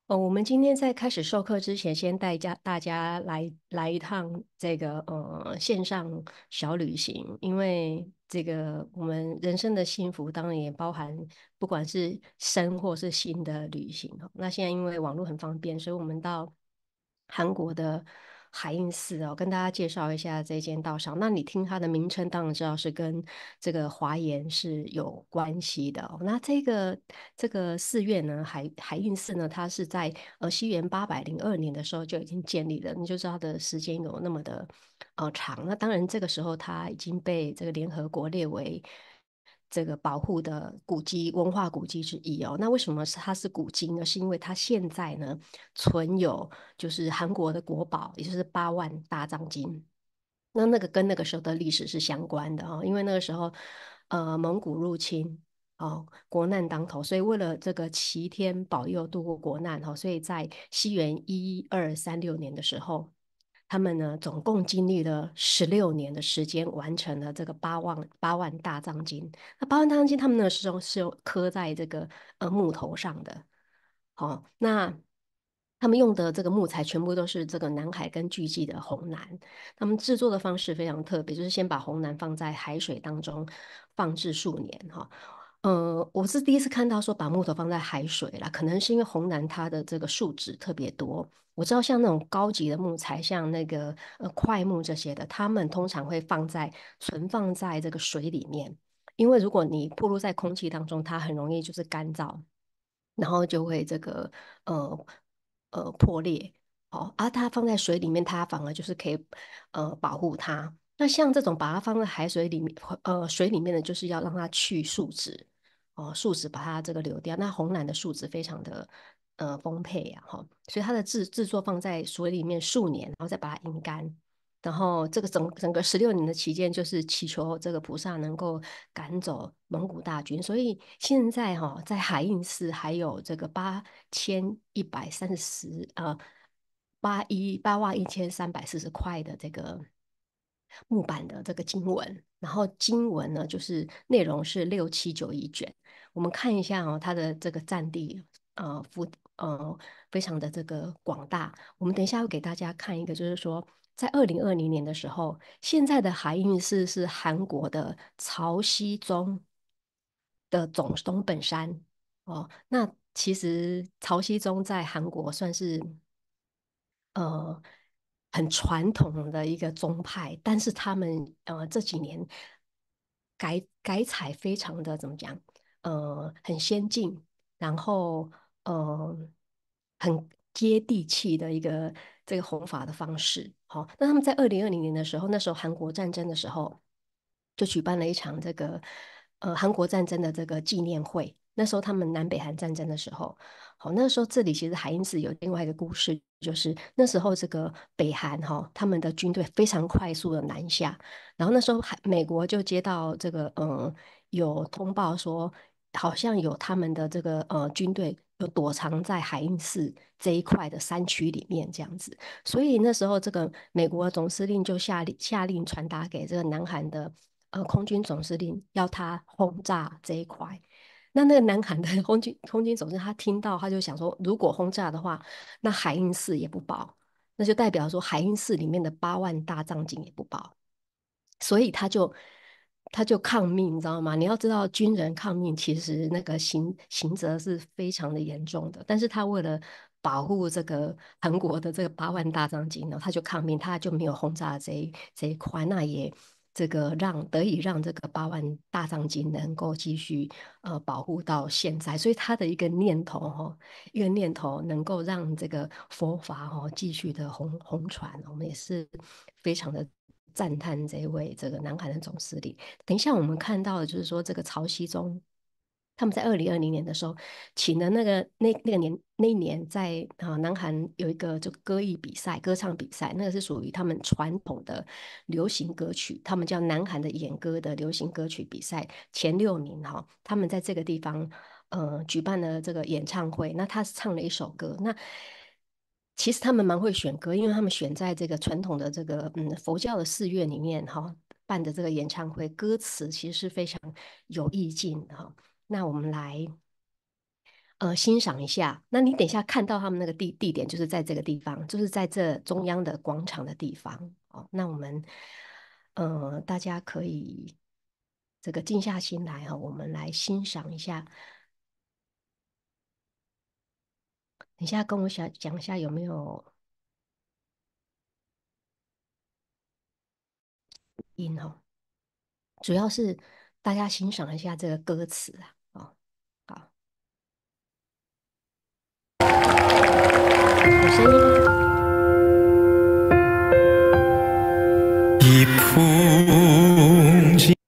我们今天在开始授课之前，先带大家来一趟这个线上小旅行，因为这个我们人生的幸福当然也包含不管是生或是新的旅行哦。那现在因为网络很方便，所以我们到韩国的海印寺哦，跟大家介绍一下这间道场。那你听它的名称，当然知道是跟这个华严是有关系的哦。那这个寺院呢，海印寺呢，它是在西元802年的时候就已经建立了，你就知道它的时间有那么的长。那当然这个时候它已经被这个联合国列为这个保护的古迹、文化古迹之一哦。那为什么它是古迹呢？是因为它现在呢存有就是韩国的国宝，也就是8万大藏经。那个跟那个时候的历史是相关的哦，因为那个时候蒙古入侵。哦，国难当头，所以为了这个齐天保佑度过国难，所以在西元1236年的时候，他们呢总共经历了16年的时间，完成了这个八万大藏经。那八万大藏经，他们那时候是有刻在这个木头上的。好、那他们用的这个木材全部都是这个南海跟巨济的红楠。他们制作的方式非常特别，就是先把红楠放在海水当中放置数年哈。我是第一次看到说把木头放在海水啦，可能是因为红楠它的这个树脂特别多。我知道像那种高级的木材，像那个块木这些的，他们通常会存放在这个水里面，因为如果你暴露在空气当中，它很容易就是干燥，然后就会这个呃破裂。哦，而它放在水里面，它反而就是可以保护它。那像这种把它放在海水里面，水里面的，就是要让它去树脂。哦，树脂把它这个流掉。那红蓝的树脂非常的丰沛呀，哈，所以它的制作放在水里面数年，然后再把它阴干。然后这个整个16年的期间，就是祈求这个菩萨能够赶走蒙古大军。所以现在哈、在海印寺还有这个8,130八万1340块的这个木板的这个经文，然后经文呢就是内容是6、7、9一卷。我们看一下哦，它的这个占地呃幅呃非常的这个广大。我们等一下会给大家看一个，就是说在2020年的时候，现在的海印寺是韩国的潮汐宗的总本山哦。那其实潮汐宗在韩国算是呃很传统的一个宗派，但是他们这几年改采非常的怎么讲，很先进，然后呃很接地气的一个这个弘法的方式。好，那他们在2020年的时候，那时候韩国战争的时候，就举办了一场这个韩国战争的这个纪念会。那时候他们南北韩战争的时候，好，那时候这里其实海因寺有另外一个故事，就是那时候这个北韩哈、他们的军队非常快速的南下，然后那时候美国就接到这个有通报说，好像有他们的这个军队有躲藏在海因寺这一块的山区里面这样子。所以那时候这个美国总司令就下令传达给这个南韩的空军总司令，要他轰炸这一块。那个南韩的空军总司令他听到，他就想说，如果轰炸的话，那海印寺也不保，那就代表说海印寺里面的8万大藏经也不保。所以他就抗命，你知道吗？你要知道，军人抗命其实那个刑责是非常的严重的，但是他为了保护这个韩国的这个8万大藏经呢，他就抗命，他就没有轰炸这一块。那也这个得以让这个8万大藏经能够继续保护到现在。所以他的一个念头能够让这个佛法继续的红传，我们也是非常的赞叹这一位这个南韩的总司令。等一下我们看到的就是说，这个曹熙宗他们在2020年的时候，请的那一年在南韩有一个就歌艺比赛、歌唱比赛，那个是属于他们传统的流行歌曲，他们叫南韩的演歌的流行歌曲比赛前6名哈、他们在这个地方举办了这个演唱会。那他唱了一首歌，那其实他们蛮会选歌，因为他们选在这个传统的这个佛教的寺院里面哈、办的这个演唱会，歌词其实是非常有意境的哈。那我们来欣赏一下。那你等一下看到他们那个地点，就是在这个地方，就是在这中央的广场的地方。哦，那我们大家可以这个静下心来哈，我们来欣赏一下。等一下跟我讲一下有没有音哦，主要是大家欣赏一下这个歌词啊。哦，好，有声音吗？ 풍진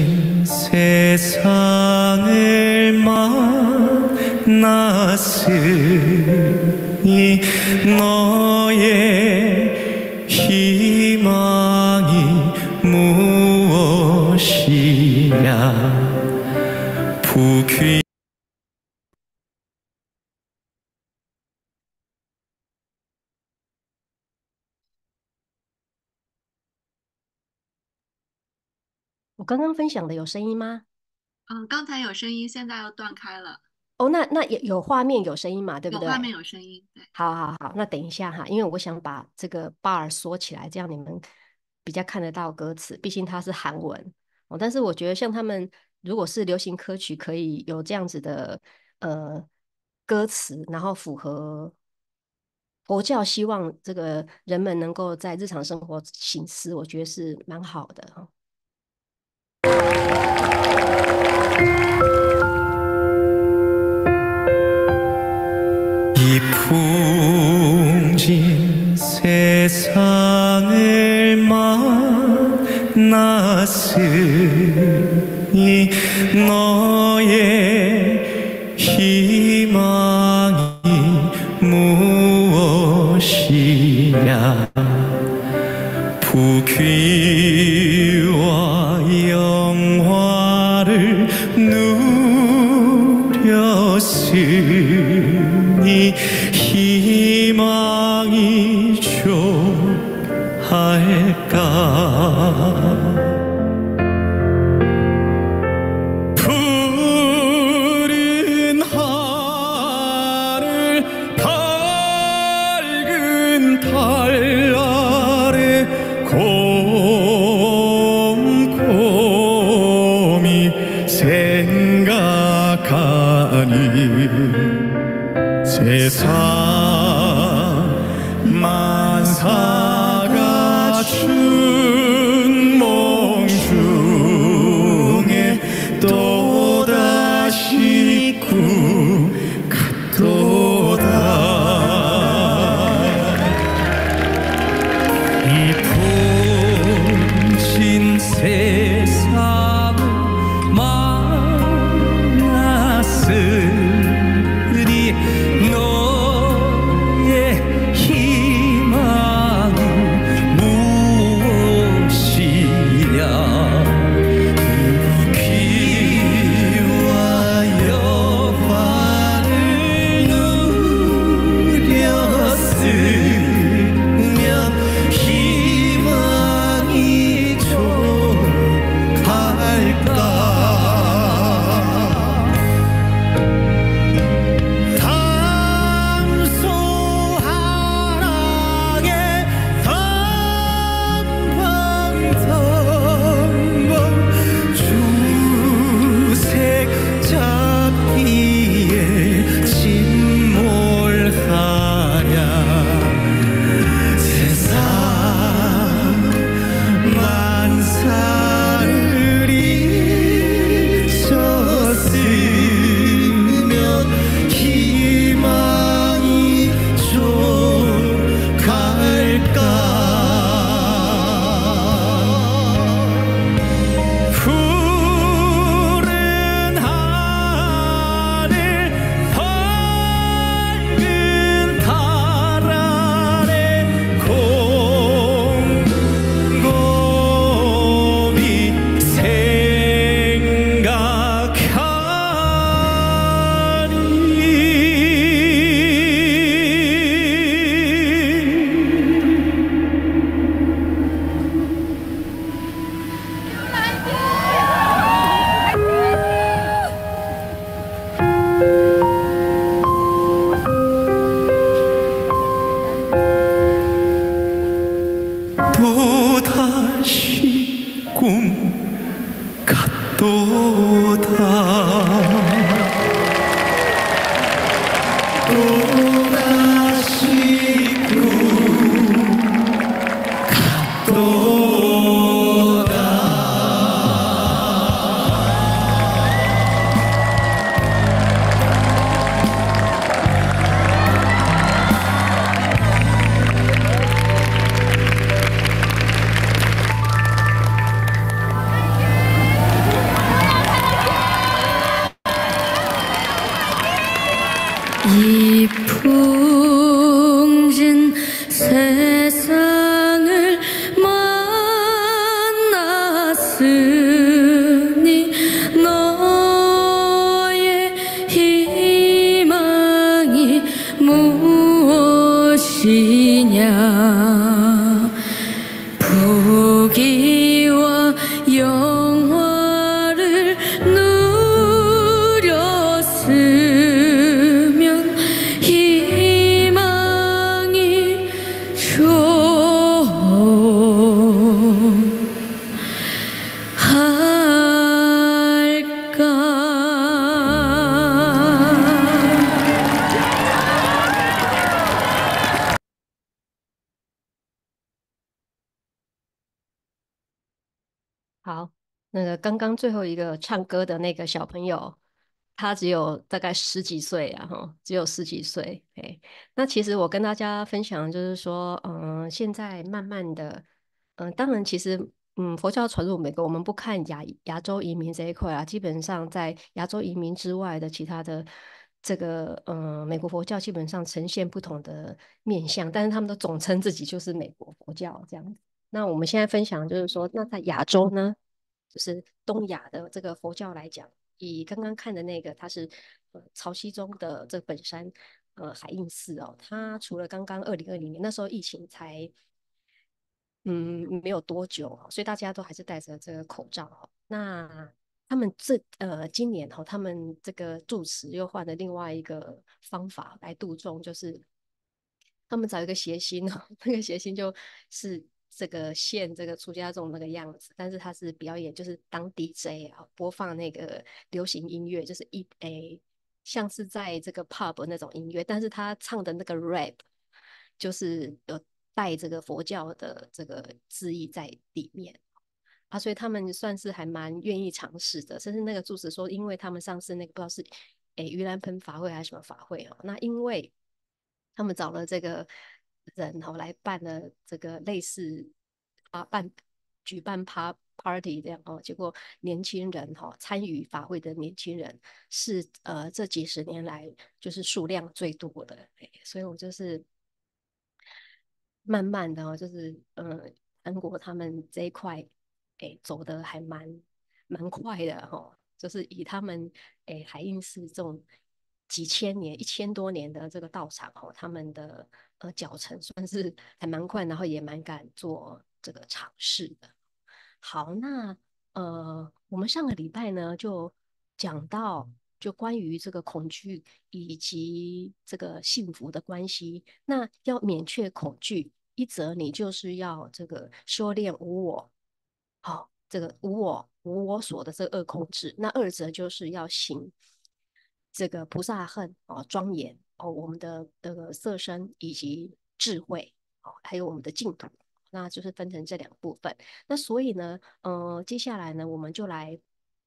세상을 만났으니 너의 희망이 무엇이냐 부귀 我刚刚分享的有声音吗？ 刚才有声音，现在又断开了。 哦，那也有画面有声音嘛，对不对？ 有画面有声音，对。 好，那等一下哈，因为我想把这个 bar 缩起来，这样你们比较看得到歌词，毕竟它是韩文哦。但是我觉得像他们如果是流行歌曲，可以有这样子的歌词，然后符合佛教希望这个人们能够在日常生活行思，我觉得是蛮好的哦。 이 풍진 세상을 만났으니 너의 희망이 무엇이냐 부귀와 영화를 누렸으니 희망이 좀 할까 푸른 하늘 밝은 달 아래 곰곰이 생각하니 세상 만사가 준梦 중에 또다시 꿈 같도다 이 풍진 세상을 만났으니 너의 희망은 무엇이냐 이 풍진 세상을 만났으니 너의 희망이 무엇이냐 부귀와 영화를 누렸으면 희망이 좋할까 好，那个刚刚最后一个唱歌的那个小朋友，他只有大概十几岁啊，哈，只有十几岁。哎，那其实我跟大家分享就是说，现在慢慢的，当然其实，佛教传入美国，我们不看亚洲移民这一块啊，基本上在亚洲移民之外的其他的这个，美国佛教基本上呈现不同的面向，但是他们都总称自己就是美国佛教这样子。那我们现在分享就是说，那在亚洲呢，就是东亚的这个佛教来讲，以刚刚看的那个，它是潮汐宗的这个本山海印寺哦，它除了刚刚2020年那时候疫情才没有多久哦，所以大家都还是戴着这个口罩哦。那他们今年哦，他们这个住持又换了另外一个方法来度众，就是他们找一个谐星哦，那个谐星就是这个现这个出家众那个样子，但是他是表演就是当 DJ 啊，播放那个流行音乐，就是像是在这个 pub 那种音乐，但是他唱的那个 rap 就是有带这个佛教的这个字义在里面。啊，所以他们算是还蛮愿意尝试的，甚至那个住持说，因为他们上次那个不知道是盂兰盆法会还是什么法会哦，那因为他们找了这个人哦来办了这个类似举办party 这样哦，结果年轻人参与法会的年轻人是这几十年来就是数量最多的，所以我就是慢慢的就是韩国他们这一块走的还蛮快的就是以他们海印寺这种几千年1000多年的这个道场他们的脚程算是还蛮快，然后也蛮敢做这个尝试的。好，那我们上个礼拜呢就讲到就关于这个恐惧以及这个幸福的关系。那要免却恐惧，一则你就是要这个修炼无我，好，这个无我所的这个恶控制。那二则就是要行这个菩萨恨庄严我们的这个色身以及智慧还有我们的净土。那就是分成这两部分。那所以呢，接下来呢，我们就来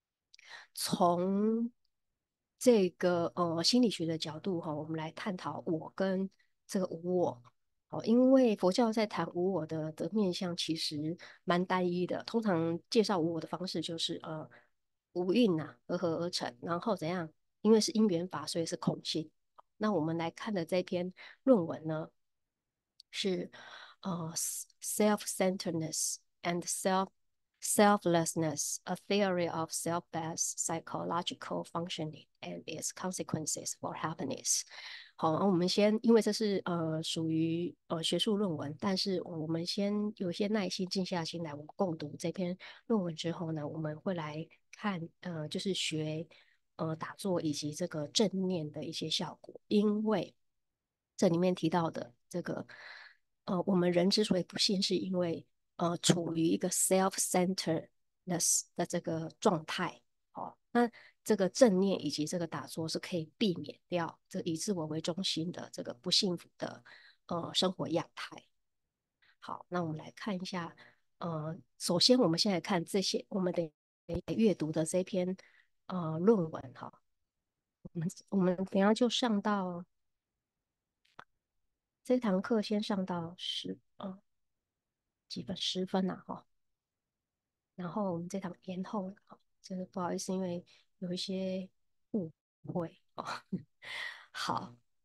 从这个心理学的角度我们来探讨我跟这个无我。因为佛教在谈无我的面向其实蛮单一的，通常介绍无我的方式就是无印呐、和合而成，然后怎样？因为是因缘法，所以是空性。那我们来看的这篇论文呢，是self-centeredness and selflessness, a theory of self-based psychological functioning and its consequences for happiness。好，我们先，因为这是属于学术论文，但是我们先有些耐心，静下心来，我们共读这篇论文之后呢，我们会来看就是学打坐以及这个正念的一些效果，因为这里面提到的这个我们人之所以不幸，是因为处于一个 self-centeredness 的这个状态。那这个正念以及这个打坐是可以避免掉这个以自我为中心的这个不幸福的生活样态。好，那我们来看一下，首先我们现在看这些我们得阅读的这篇论文哈。我们等一下就上到这堂课先上到几分10分呐然后我们这堂延后了真的不好意思，因为有一些误会好，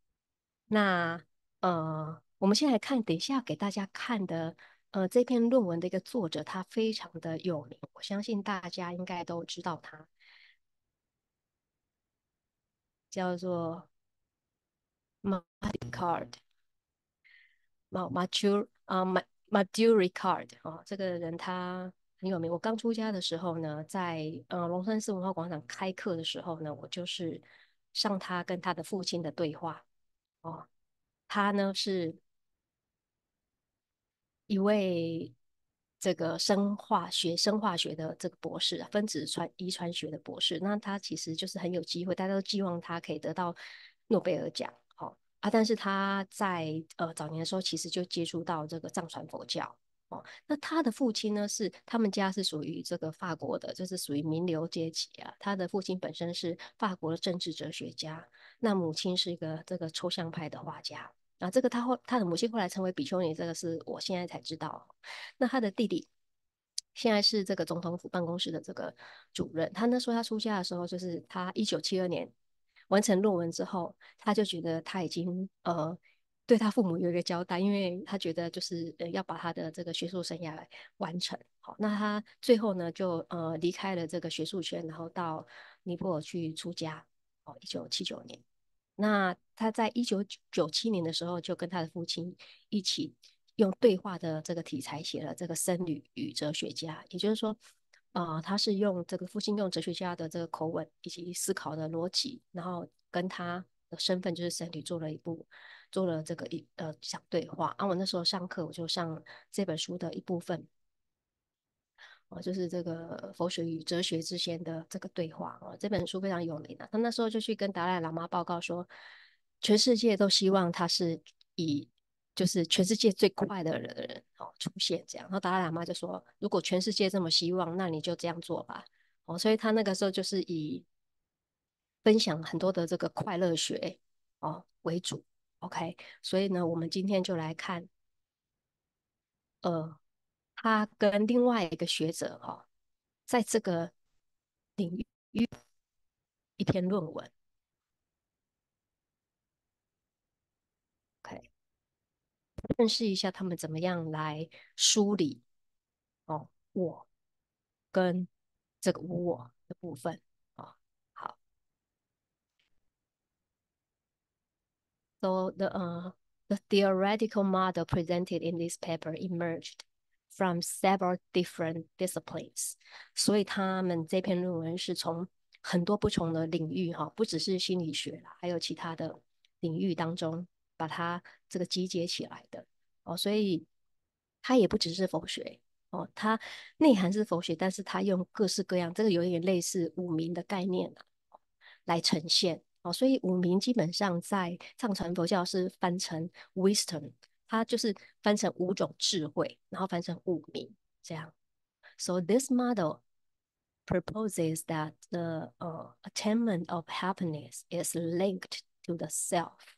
那我们先来看，等一下给大家看的这篇论文的一个作者，他非常的有名，我相信大家应该都知道他，叫做 Card。Matthew Ricard 这个人他很有名。我刚出家的时候呢，在龙山寺文化广场开课的时候呢，我就是上他跟他的父亲的对话哦。他呢是一位这个生化学的这个博士，分子遗传学的博士。那他其实就是很有机会，大家都寄望他可以得到诺贝尔奖。但是他在早年的时候，其实就接触到这个藏传佛教。那他的父亲呢，他们家是属于这个法国的，就是属于名流阶级啊。他的父亲本身是法国的政治哲学家，那母亲是一个这个抽象派的画家。这个他的母亲后来成为比丘尼，这个是我现在才知道。那他的弟弟现在是这个总统府办公室的这个主任。他那时候他出家的时候，就是他1972年完成论文之后，他就觉得他已经对他父母有一个交代，因为他觉得就是要把他的这个学术生涯完成。好，那他最后呢就离开了这个学术圈，然后到尼泊尔去出家。1979年。那他在1997年的时候，就跟他的父亲一起用对话的这个题材写了这个《僧侣与哲学家》，也就是说，他是用这个父亲用哲学家的这个口吻以及思考的逻辑，然后跟他的身份就是僧侣做了这个讲对话。我那时候上课我就上这本书的一部分。就是这个佛学与哲学之间的这个对话。这本书非常有名。他那时候就去跟达赖喇嘛报告说，全世界都希望他是以就是全世界最快的人出现这样。然后达赖喇嘛就说，如果全世界这么希望，那你就这样做吧。所以他那个时候就是以分享很多的这个快乐学为主。OK，所以呢，我们今天就来看呃他跟另外一个学者在这个领域一篇论文。OK，认识一下他们怎么样来梳理我跟这个无我的部分。好。So the theoretical model presented in this paper emerged from several different disciplines。所以他们这篇论文是从很多不同的领域不只是心理学啦，还有其他的领域当中把它这个集结起来的。所以它也不只是佛学。它内涵是佛学，但是它用各式各样，这个有点类似五明的概念来呈现。所以五明基本上在藏传佛教是翻成 wisdom， 它就是翻成五种智慧，然后翻成五明这样。So this model proposes that the attainment of happiness is linked to the self,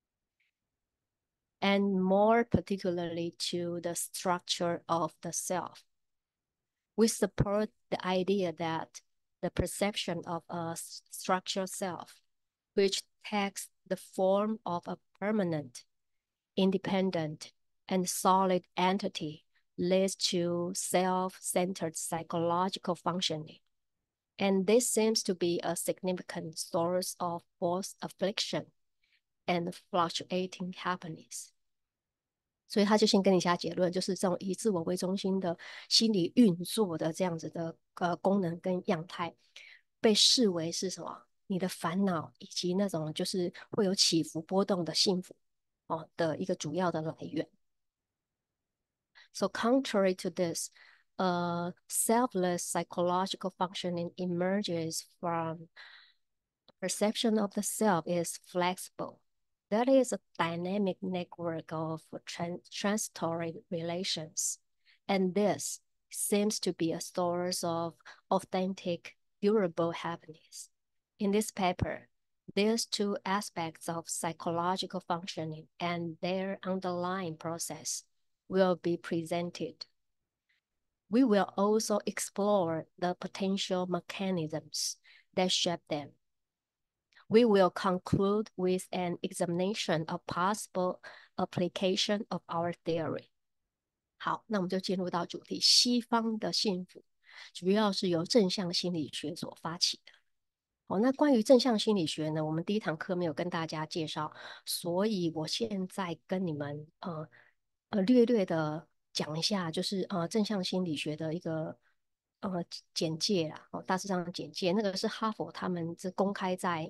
and more particularly to the structure of the self. We support the idea that the perception of a structured self, which takes the form of a permanent, independent, and solid entity, leads to self-centered psychological functioning. And this seems to be a significant source of both affliction and fluctuating happiness. 所以他就先跟你下结论，就是这种以自我为中心的心理运作的这样子的功能跟样态，被视为是什么？你的烦恼以及那种就是会有起伏波动的幸福的一个主要的来源。So contrary to this, selfless psychological functioning emerges from perception of the self is flexible. That is a dynamic network of transitory relations. And this seems to be a source of authentic, durable happiness. In this paper, these two aspects of psychological functioning and their underlying process will be presented. We will also explore the potential mechanisms that shape them. We will conclude with an examination of possible application of our theory. 好，那我们就进入到主题。西方的幸福主要是由正向心理学所发起的。好，那关于正向心理学呢，我们第一堂课没有跟大家介绍，所以我现在跟你们略略的讲一下，就是正向心理学的一个简介啦，大致上的简介，那个是哈佛他们是公开在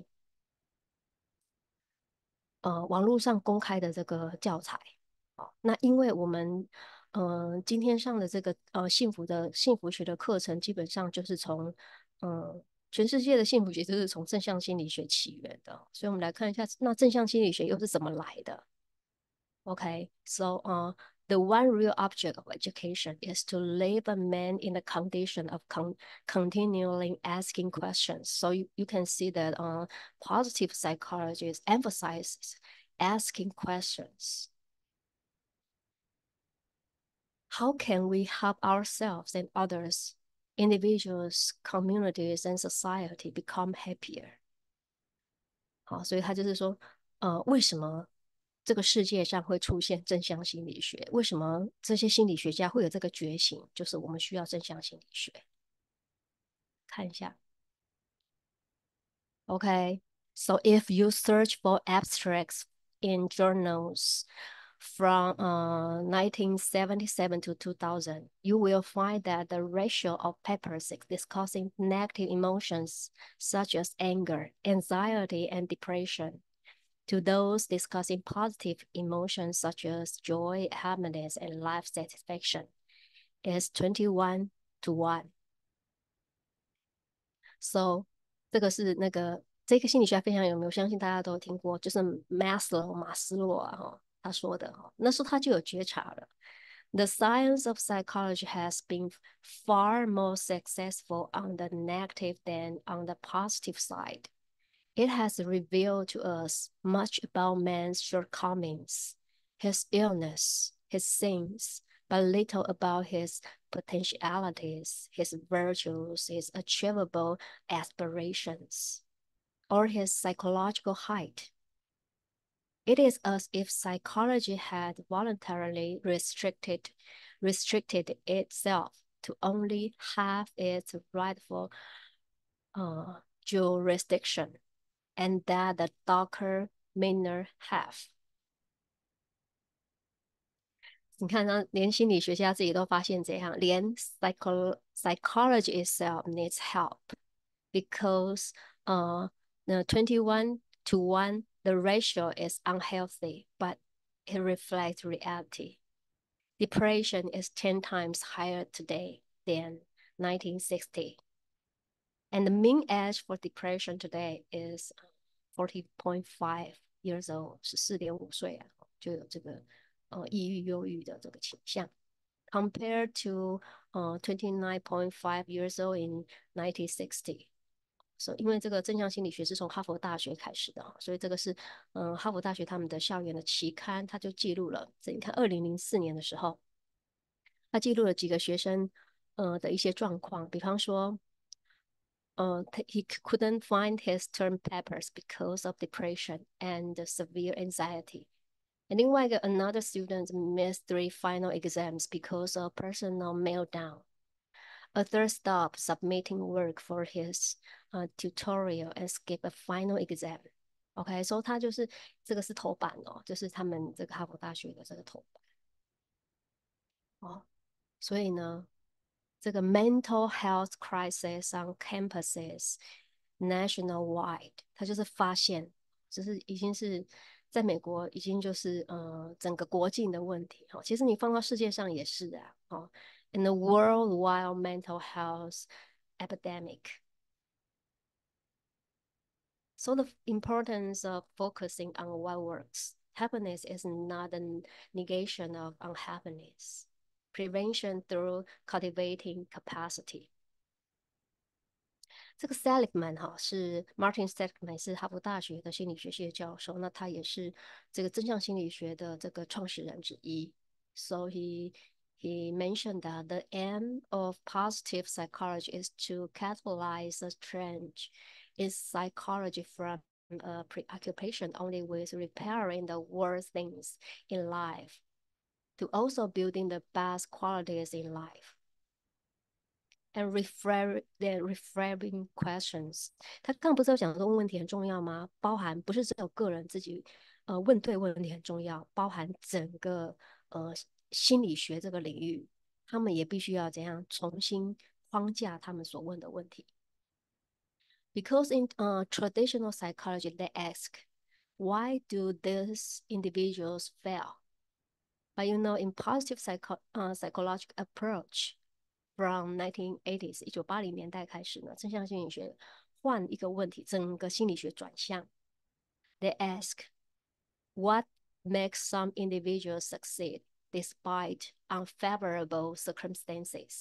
网络上公开的这个教材。好，那因为我们今天上的这个幸福学的课程，基本上就是从全世界的幸福学就是从正向心理学起源的，所以我们来看一下，那正向心理学又是怎么来的？Okay, so the one real object of education is to leave a man in the condition of continually asking questions. So you can see that positive psychology emphasizes asking questions. How can we help ourselves and others, individuals, communities, and society become happier? 好，所以他就是说，为什么这个世界上会出现正向心理学？为什么这些心理学家会有这个觉醒？就是我们需要正向心理学。看一下。Okay, so if you search for abstracts in journals from 1977 to 2000, you will find that the ratio of papers discussing negative emotions such as anger, anxiety, and depression to those discussing positive emotions such as joy, happiness, and life satisfaction is 21 to 1. So 这个是这个心理学非常有名，我相信大家都有听过，就是马斯洛啊，他说的，那时候他就有觉察了。The science of psychology has been far more successful on the negative than on the positive side. It has revealed to us much about man's shortcomings, his illness, his sins, but little about his potentialities, his virtues, his achievable aspirations, or his psychological height. It is as if psychology had voluntarily restricted itself to only half its rightful jurisdiction, and that the darker, meaner half. 你看呢，连心理学家自己都发现这样，连 psychology itself needs help because the 21 to 1 the ratio is unhealthy, but it reflects reality. Depression is 10 times higher today than 1960. And the mean age for depression today is 40.5 years old, 14.5岁啊，就有这个抑郁、忧郁的这个倾向。Compared to 29.5 years old in 1960. So 因为这个正向心理学是从哈佛大学开始的，所以这个是哈佛大学他们的校园的期刊，他就记录了。这你看2004年的时候，他记录了几个学生的一些状况，比方说he couldn't find his term papers because of depression and severe anxiety. And 另外一个 another student missed 3 final exams because of personal meltdown. A third stopped submitting work for his tutorial and skipped a final exam. OK, so 他就是这个是头版哦，就是他们这个哈佛大学的这个头版哦。所以呢，这个 mental health crisis on campuses nationwide， 它就是发现，就是已经是在美国已经就是整个国境的问题哦。其实你放到世界上也是啊哦。In the worldwide mental health epidemic. So the importance of focusing on what works. Happiness is not a negation of unhappiness. Prevention through cultivating capacity. 这个 Seligman 是 Martin Seligman 是哈佛大学的心理学系教授，那他也是这个正向心理学的这个创始人之一。So he mentioned that the aim of positive psychology is to catalyze a change in psychology from a preoccupation only with repairing the worst things in life to also building the best qualities in life and reframing questions。他刚刚不是有讲说问问题很重要吗？包含不是只有个人自己问对问题很重要，包含整个心理学这个领域，他们也必须要怎样重新框架他们所问的问题。Because in traditional psychology, they ask, why do these individuals fail? But in positive psychological approach from 1980s 1980年代开始呢，正向心理学换一个问题，整个心理学转向。They ask, what makes some individuals succeed despite unfavorable circumstances?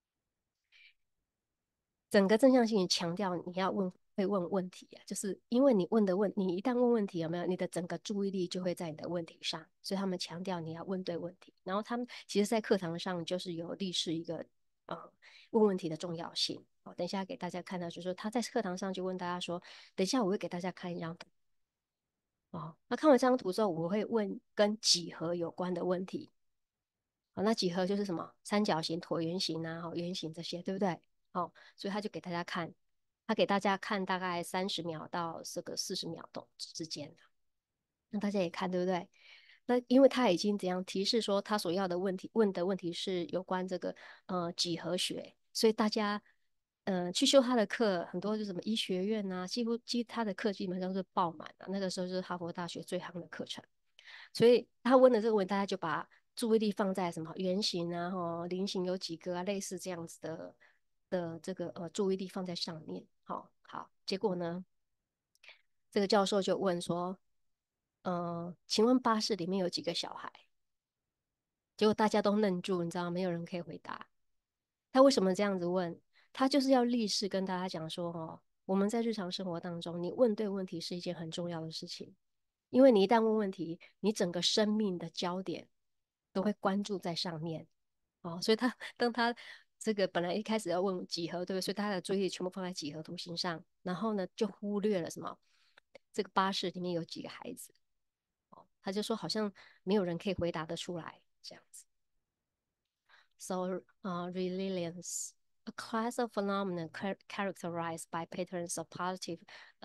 整个正向心理强调你要会问问题啊，就是因为你一旦问问题，有没有你的整个注意力就会在你的问题上，所以他们强调你要问对问题。然后他们其实在课堂上就是有立誓一个问问题的重要性。等一下给大家看到，就是说他在课堂上就问大家说，等一下我会给大家看一张图。那看完这张图之后，我会问跟几何有关的问题。那几何就是什么三角形、椭圆形啊、圆形这些，对不对？所以他就给大家看，他给大家看大概30秒到这个40秒之间的，那大家也看对不对？那因为他已经这样提示说他所要的问的问题是有关这个几何学，所以大家去修他的课，很多就是什么医学院啊，他的课基本上是爆满的，那个时候是哈佛大学最夯的课程，所以他问的这个问题，大家就把注意力放在什么圆形啊、菱形有几个啊，类似这样子的这个注意力放在上面。好，结果呢，这个教授就问说，请问巴士里面有几个小孩？结果大家都愣住，你知道，没有人可以回答。他为什么这样子问？他就是要立誓跟大家讲说，我们在日常生活当中，你问对问题是一件很重要的事情，因为你一旦问问题，你整个生命的焦点都会关注在上面。所以当他这个本来一开始要问几何，对不对？所以他的注意力全部放在几何图形上，然后呢，就忽略了什么？这个巴士里面有几个孩子？他就说好像没有人可以回答得出来这样子。So, resilience, a class of phenomena characterized by patterns of positive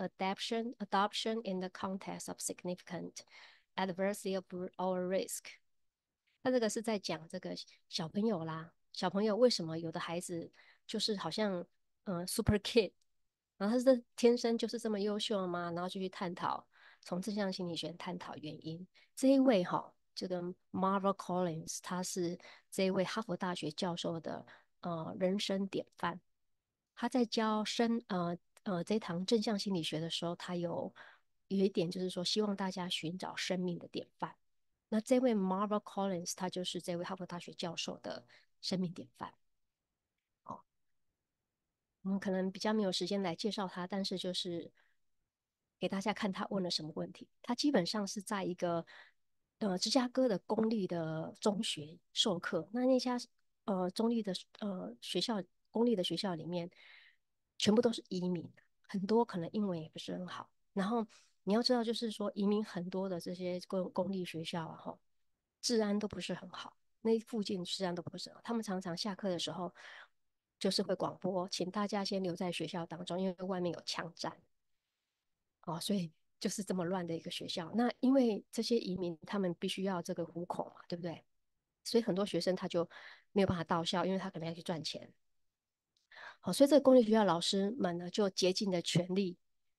adoption in the context of significant adversity or risk。他这个是在讲这个小朋友啦，小朋友为什么有的孩子就是好像super kid，然后他是天生就是这么优秀吗？然后就去探讨，从正向心理学探讨原因。这一位这个 Marvel Collins，他是这一位哈佛大学教授的人生典范。他在教这堂正向心理学的时候，他有一点就是说，希望大家寻找生命的典范。那这位 Marvel Collins，他就是这位哈佛大学教授的生命典范。我们可能比较没有时间来介绍他，但是就是给大家看他问了什么问题。他基本上是在一个芝加哥的公立的中学授课，那家中立的学校，公立的学校里面全部都是移民，很多可能英文也不是很好。然后你要知道，就是说移民很多的这些公立学校啊，治安都不是很好。那附近治安都不是很好，他们常常下课的时候就是会广播，请大家先留在学校当中，因为外面有枪战。所以就是这么乱的一个学校。那因为这些移民他们必须要这个糊口嘛，对不对？所以很多学生他就没有办法到校，因为他可能要去赚钱。所以这个公立学校老师们呢就竭尽了全力，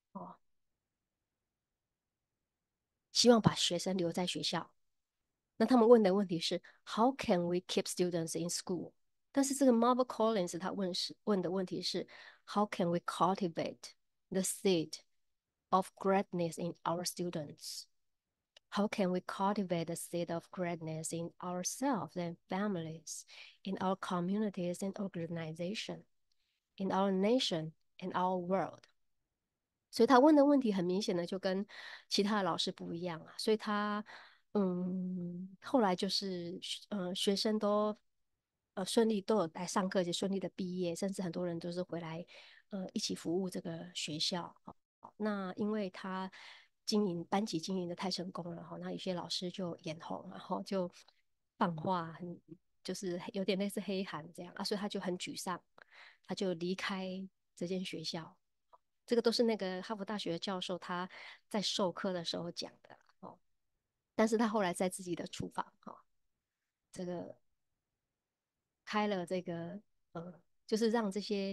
希望把学生留在学校。那他们问的问题是 How can we keep students in school？ 但是这个 Marvel Collins 他问的问题是 How can we cultivate the seed of greatness in our students? How can we cultivate the seed of greatness in ourselves and families, in our communities and organizations, in our nation and our world？所以他问的问题很明显的就跟其他的老师不一样啊，所以他后来就是学生都顺利都有来上课，也顺利的毕业，甚至很多人都是回来一起服务这个学校。 那因为他班级经营的太成功了哈，那有些老师就眼红，然后就放话就是有点类似黑函这样啊，所以他就很沮丧，他就离开这间学校。这个都是那个哈佛大学的教授他在授课的时候讲的哦。但是他后来在自己的厨房这个开了这个就是让这些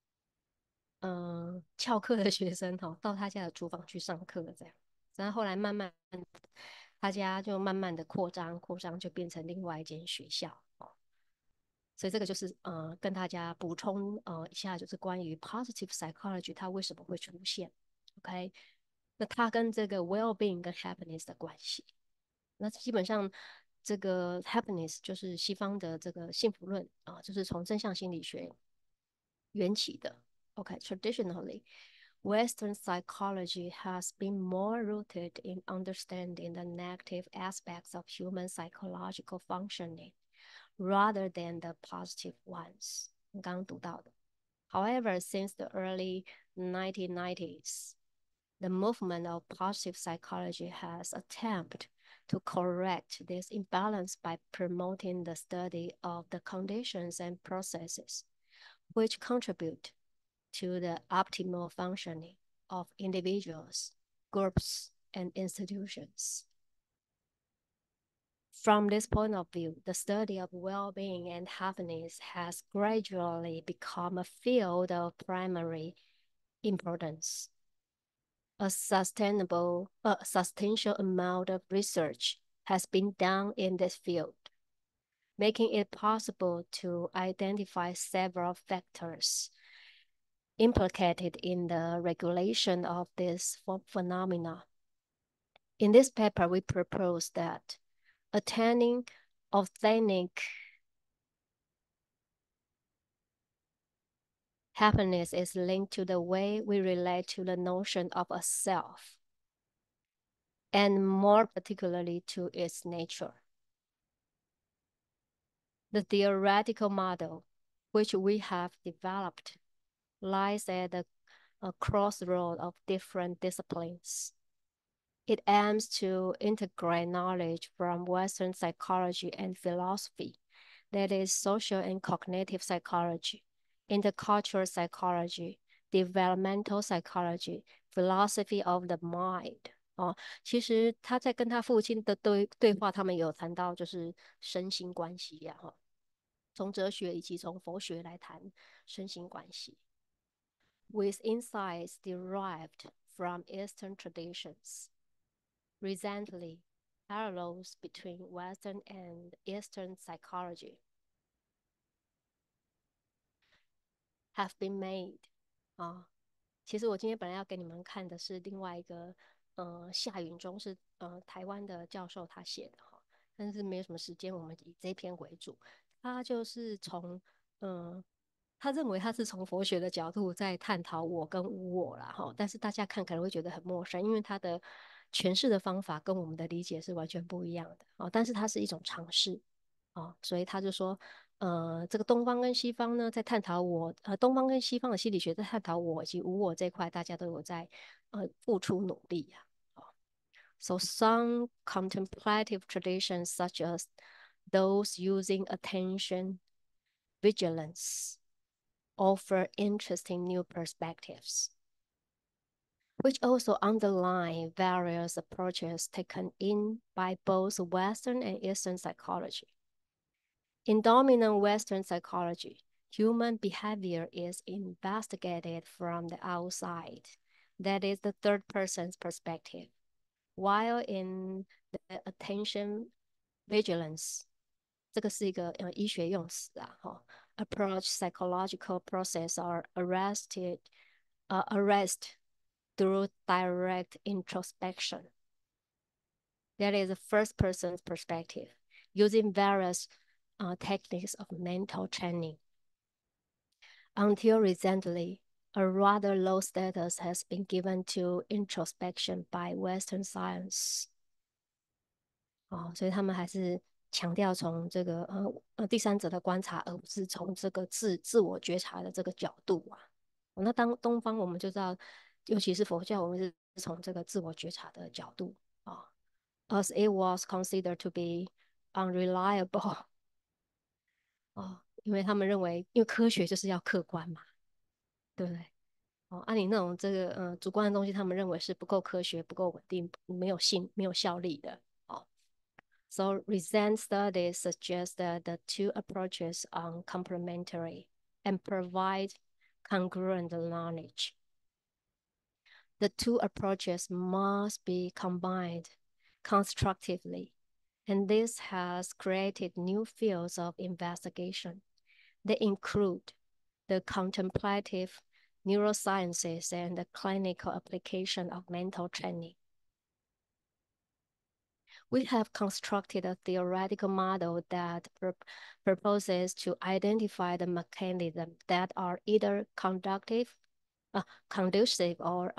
翘课的学生到他家的厨房去上课这样。然后后来慢慢他家就慢慢的扩张就变成另外一间学校所以这个就是跟大家补充一下，就是关于 positive psychology 它为什么会出现。OK，那它跟这个 well-being 跟 happiness 的关系。那基本上这个 happiness 就是西方的这个幸福论就是从正向心理学缘起的。OK，traditionally, Western psychology has been more rooted in understanding the negative aspects of human psychological functioning rather than the positive ones. 你刚刚读到的。However, since the early 1990s, the movement of positive psychology has attempted to correct this imbalance by promoting the study of the conditions and processes which contribute to the optimal functioning of individuals, groups, and institutions. From this point of view, the study of well-being and happiness has gradually become a field of primary importance. A substantial amount of research has been done in this field, making it possible to identify several factors implicated in the regulation of this phenomena. In this paper, we propose that attaining authentic happiness is linked to the way we relate to the notion of a self, and more particularly to its nature. The theoretical model which we have developed lies at a crossroad of different disciplines. It aims to integrate knowledge from Western psychology and philosophy, that is, social and cognitive psychology, intercultural psychology, developmental psychology, philosophy of the mind. 其实他在跟他父亲的对话，他们有谈到就是身心关系呀，从哲学以及从佛学来谈身心关系。With insights derived from Eastern traditions. Recently, parallels between Western and Eastern psychology have been made. 其实我今天本来要给你们看的是另外一个，夏允中是台湾的教授他写的但是没有什么时间，我们以这篇为主。他就是他认为他是从佛学的角度在探讨我跟无我啦但是大家看可能会觉得很陌生，因为他的诠释的方法跟我们的理解是完全不一样的但是它是一种尝试所以他就说这个东方跟西方呢，在探讨我，东方跟西方的心理学在探讨我以及无我这块，大家都有在付出努力呀。So some contemplative traditions, such as those using attention, vigilance, offer interesting new perspectives, which also underline various approaches taken in by both Western and Eastern psychology. In dominant Western psychology, human behavior is investigated from the outside, that is the third person's perspective, while in the attention vigilance, 这个是一个医学用词approach psychological process are arrest through direct introspection. That is the first person's perspective, using various techniques of mental training. Until recently, a rather low status has been given to introspection by Western science. 所以他们还是强调从这个第三者的观察，而不是从这个自我觉察的这个角度那当东方我们就知道， 尤其是佛教，我们是从这个自我觉察的角度啊，as it was considered to be unreliable 因为他们认为，因为科学就是要客观嘛，对不对？你那种这个主观的东西，他们认为是不够科学、不够稳定、没有效力的。So recent studies suggest that the two approaches are complementary and provide congruent knowledge. The two approaches must be combined constructively, and this has created new fields of investigation. They include the contemplative neurosciences and the clinical application of mental training. We have constructed a theoretical model that proposes to identify the mechanisms that are either conducive or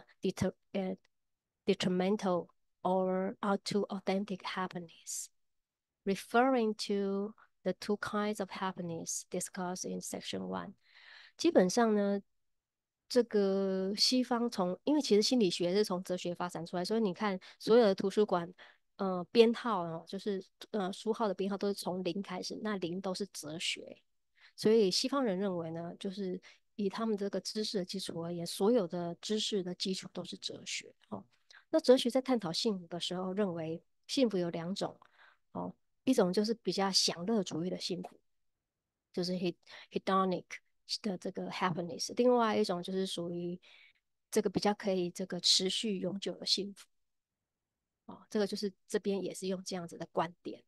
detrimental or to authentic happiness, referring to the two kinds of happiness discussed in Section 1. 基本上呢，这个西方因为其实心理学是从哲学发展出来，所以你看所有的图书馆，编号就是书号的编号都是从零开始，那零都是哲学，所以西方人认为呢，就是以他们这个知识的基础而言，所有的知识的基础都是哲学。那哲学在探讨幸福的时候，认为幸福有两种，一种就是比较享乐主义的幸福，就是 hedonic 的这个 happiness，另外一种就是属于这个比较可以这个持续永久的幸福。这个就是这边也是用这样子的观点。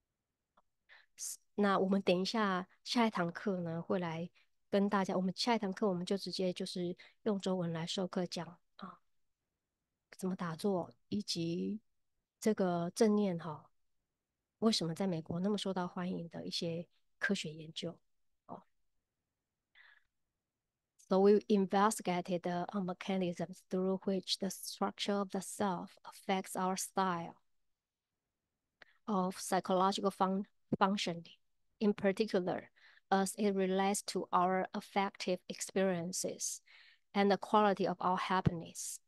那我们等一下下一堂课呢，会来跟大家，我们下一堂课我们就直接就是用中文来授课讲怎么打坐，以及这个正念为什么在美国那么受到欢迎的一些科学研究。So we investigated the mechanisms through which the structure of the self affects our style of psychological functioning, in particular, as it relates to our affective experiences and the quality of our happiness.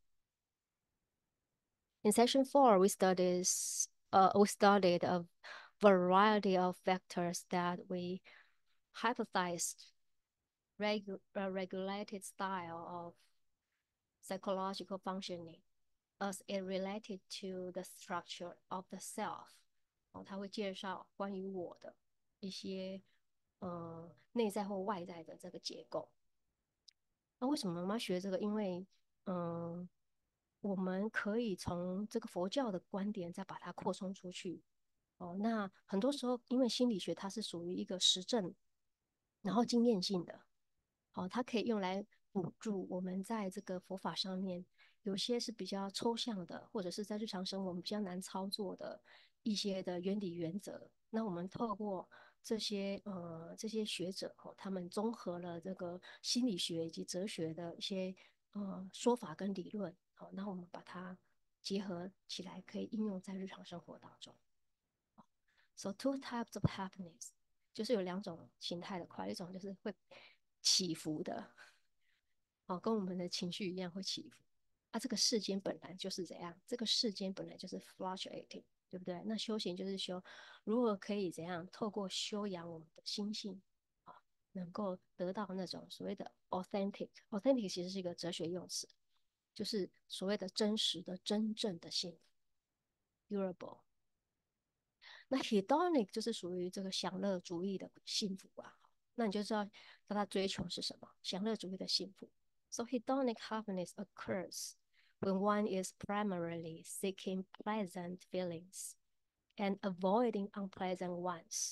In section 4, we studied a variety of factors that we hypothesized regulated style of psychological functioning as it related to the structure of the self. 他会介绍关于我的一些内在或外在的这个结构。那为什么我们要学这个？因为我们可以从这个佛教的观点再把它扩充出去。那很多时候，因为心理学它是属于一个实证，然后经验性的，它可以用来辅助我们在这个佛法上面，有些是比较抽象的，或者是在日常生活我们比较难操作的一些的原理原则。那我们透过这些学者他们综合了这个心理学以及哲学的一些说法跟理论，那我们把它结合起来，可以应用在日常生活当中。So two types of happiness， 就是有两种形态的快乐，一种就是会起伏的，跟我们的情绪一样会起伏。这个世间本来就是怎样？这个世间本来就是 fluctuating， 对不对？那修行就是修如何可以怎样透过修养我们的心性，能够得到那种所谓的 authentic 其实是一个哲学用词，就是所谓的真实的、真正的幸福 durable。那 hedonic 就是属于这个享乐主义的幸福啊。那你就知道他追求是什么？享乐主义的幸福。So hedonic happiness occurs when one is primarily seeking pleasant feelings and avoiding unpleasant ones.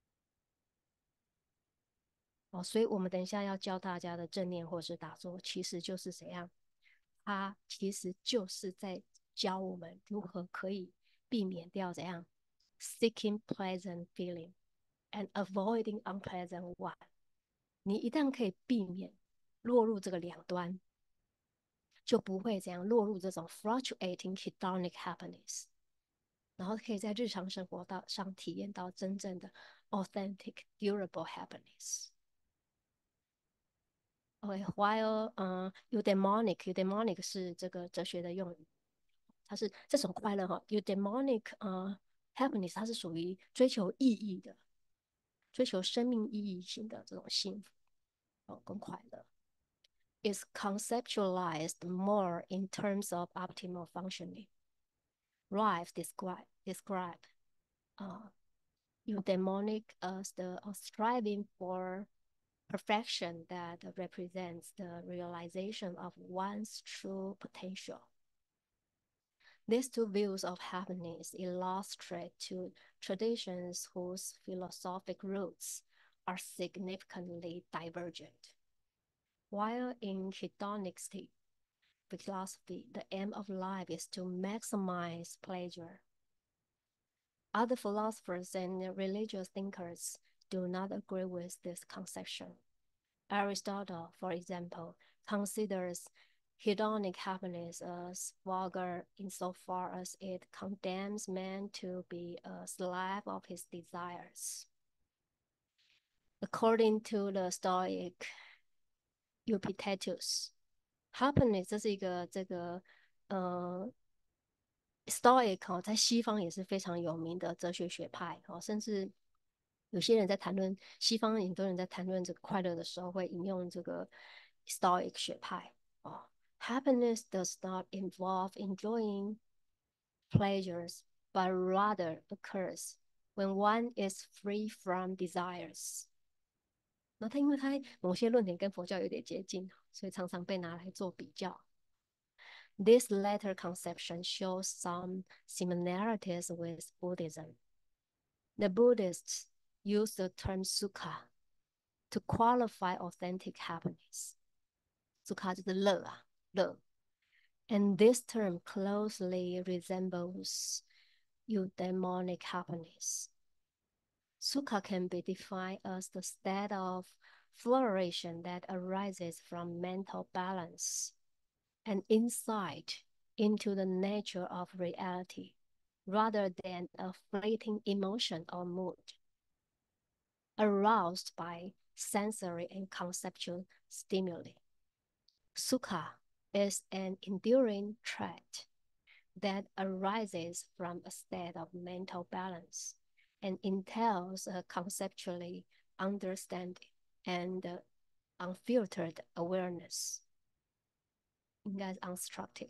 所以我们等一下要教大家的正念或是打坐，其实就是怎样？它其实就是在教我们如何可以避免掉怎样 seeking pleasant feeling and avoiding unpleasant one。你一旦可以避免落入这个两端，就不会怎样落入这种 fluctuating hedonic happiness， 然后可以在日常生活上体验到真正的 authentic durable happiness。 while eudaimonic 是这个哲学的用语，它是这种快乐哈，eudaimonic happiness 它是属于追求意义的，追求生命意义性的这种幸福跟快乐。Is conceptualized more in terms of optimal functioning. Rife describe eudaimonic as the striving for perfection that represents the realization of one's true potential. These two views of happiness illustrate two traditions whose philosophic roots are significantly divergent. While in hedonic philosophy, the aim of life is to maximize pleasure. Other philosophers and religious thinkers do not agree with this conception. Aristotle, for example, considers hedonic happiness as vulgar insofar as it condemns man to be a slave of his desires. According to the Stoic Epictetus, happiness 这是一个Stoic 在西方也是非常有名的哲学学派甚至有些人在谈论西方很多人在谈论这个快乐的时候会引用这个 Stoic 学派Happiness does not involve enjoying pleasures, but rather occurs when one is free from desires. 那它因为它某些论点跟佛教有点接近，所以常常被拿来做比较。This latter conception shows some similarities with Buddhism. The Buddhists use the term sukha to qualify authentic happiness. Sukha 就是乐啊，乐。And this term closely resembles eudaimonic happiness. Sukha can be defined as the state of flourishing that arises from mental balance and insight into the nature of reality, rather than a fleeting emotion or mood aroused by sensory and conceptual stimuli. Sukha is an enduring trait that arises from a state of mental balance and entails a conceptually understanding and unfiltered awareness, unstructured,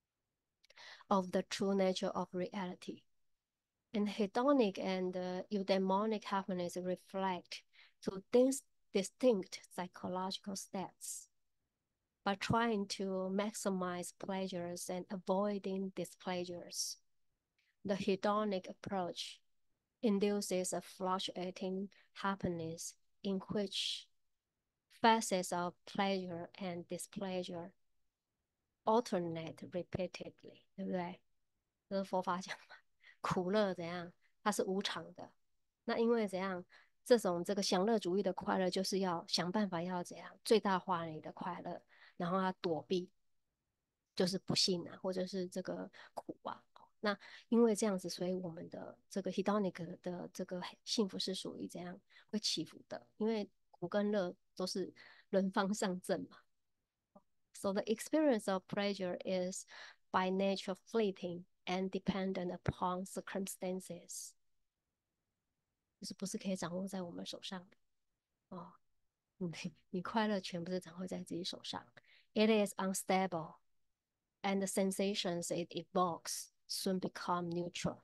of the true nature of reality. And hedonic and eudaimonic happiness reflect two distinct psychological states. By trying to maximize pleasures and avoiding displeasures, the hedonic approach induces a fluctuating happiness in which phases of pleasure and displeasure alternate repeatedly， 对不对？这是佛法讲嘛，苦乐怎样？它是无常的。那因为怎样？这个享乐主义的快乐，就是要想办法要怎样最大化你的快乐，然后要躲避就是不幸啊，或者是这个苦啊。那因为这样子，所以我们的这个 hedonic 的这个幸福是属于怎样会起伏的，因为苦跟乐都是轮番上阵嘛。So the experience of pleasure is by nature fleeting and dependent upon circumstances. 就是不是可以掌握在我们手上的哦。你快乐全不是掌握在自己手上。It is unstable, and the sensations it evokes soon become neutral.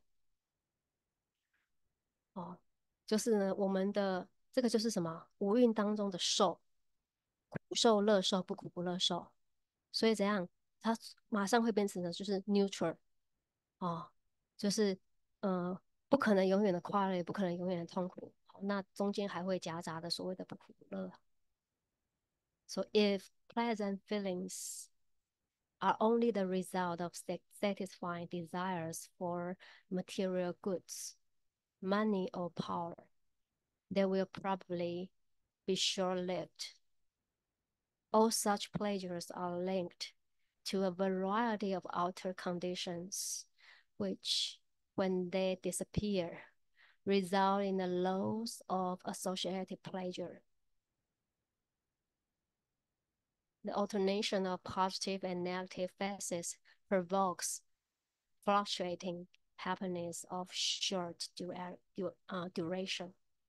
哦，就是呢，我们的这个就是什么？五蕴当中的受，苦受、乐受、不苦不乐受。所以怎样？它马上会变成的就是 neutral 哦，就是不可能永远的快乐，也不可能永远的痛苦。那中间还会夹杂的所谓的不苦不乐。So if pleasant feelings are only the result of satisfying desires for material goods, money or power, they will probably be short-lived. All such pleasures are linked to a variety of outer conditions, which, when they disappear, result in a loss of associated pleasure. The alternation of positive and negative phases provokes fluctuating happiness of short duration.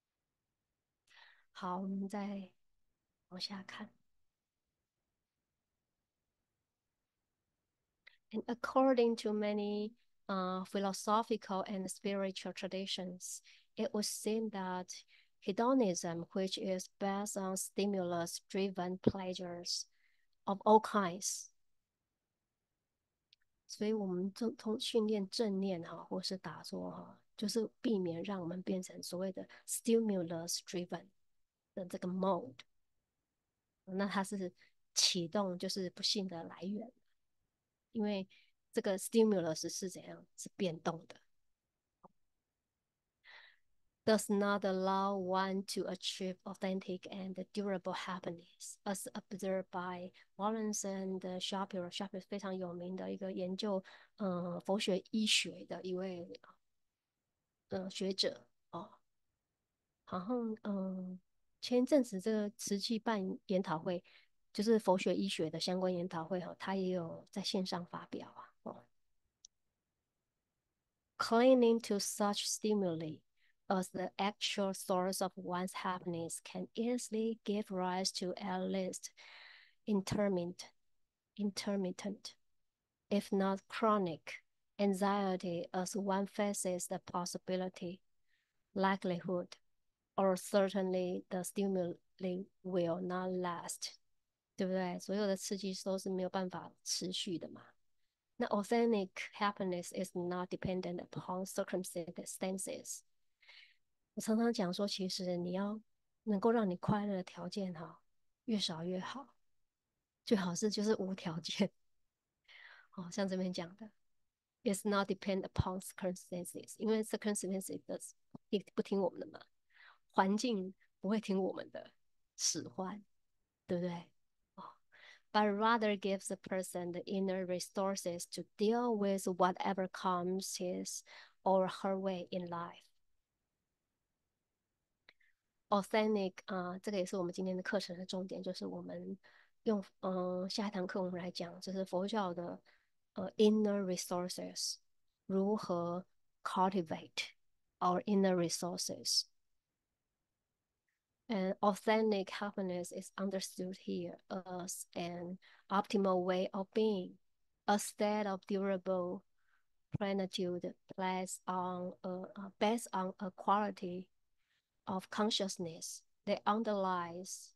好，我们再往下看。And according to many philosophical and spiritual traditions, it would seem that hedonism, which is based on stimulus-driven pleasures of all kinds, 所以我们通训练正念哈，或是打坐哈，就是避免让我们变成所谓的 stimulus-driven 的这个 mode。那它是启动就是不幸的来源，因为这个 stimulus 是怎样？是变动的。Does not allow one to achieve authentic and durable happiness, as observed by Wallace and Shapiro. Shapiro 非常有名的一个研究，佛学医学的一位学者哦。然后前一阵子这个慈济办研讨会，就是佛学医学的相关研讨会哈，他也有在线上发表啊。Clinging to such stimuli as the actual source of one's happiness can easily give rise to at least intermittent, if not chronic, anxiety as one faces the possibility, likelihood, or certainly the stimuli will not last. 对不对？所有的刺激都是没有办法持续的嘛。那 authentic happiness is not dependent upon circumstances. 我常常讲说，其实你要能够让你快乐的条件哈，越少越好，最好是就是无条件。哦，像这边讲的，is not depend upon circumstances，因为 circumstances 不听我们的嘛，环境不会听我们的使唤，对不对？But rather gives the person the inner resources to deal with whatever comes his or her way in life. Authentic 这个也是我们今天的课程的重点，就是我们用下一堂课我们来讲，就是佛教的inner resources 如何 cultivate our inner resources. And authentic happiness is understood here as an optimal way of being, a state of durable plenitude based on a quality of consciousness that underlies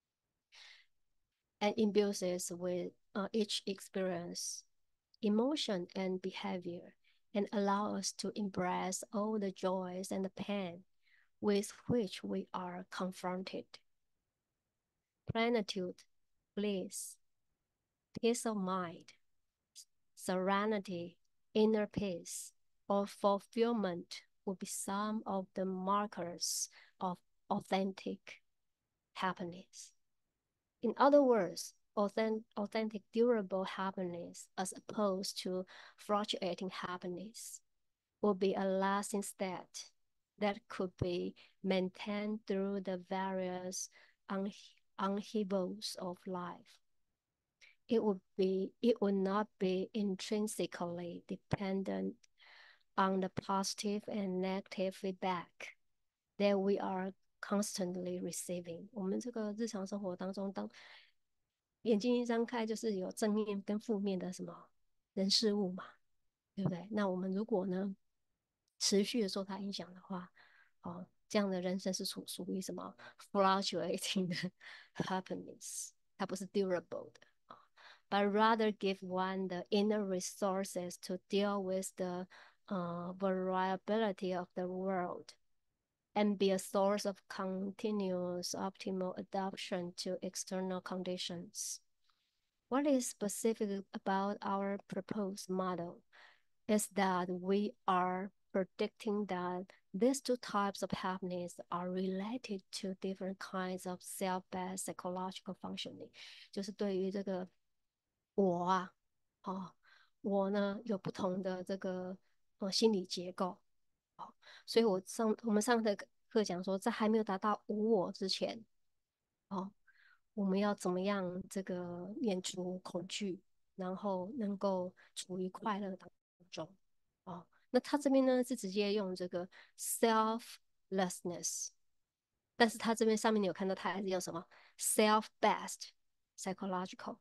and imbues with each experience, emotion, and behavior, and allow us to embrace all the joys and the pain with which we are confronted. Plenitude, bliss, peace of mind, serenity, inner peace, or fulfillment would be some of the markers of authentic happiness. In other words, authentic durable happiness as opposed to fluctuating happiness would be a lasting state that could be maintained through the various upheavals of life. It would not be intrinsically dependent on the positive and negative feedback that we are constantly receiving. 我们这个日常生活当中，当眼睛一张开，就是有正面跟负面的什么人事物嘛，对不对？那我们如果呢持续的受它影响的话，这样的人生是属于什么 fluctuating 的 happiness， 它不是 durable 的。But rather give one the inner resources to deal with the variability of the world and be a source of continuous optimal adaptation to external conditions. What is specific about our proposed model is that we are predicting that these two types of happiness are related to different kinds of self-based psychological functioning. 就是对于这个我啊，我呢有不同的这个心理结构，所以我们上的课讲说，在还没有达到无我之前， 我们要怎么样这个免除恐惧，然后能够处于快乐当中。哦，那他这边呢是直接用这个 selflessness，但是他这边上面你有看到他还是用什么 self-best psychological，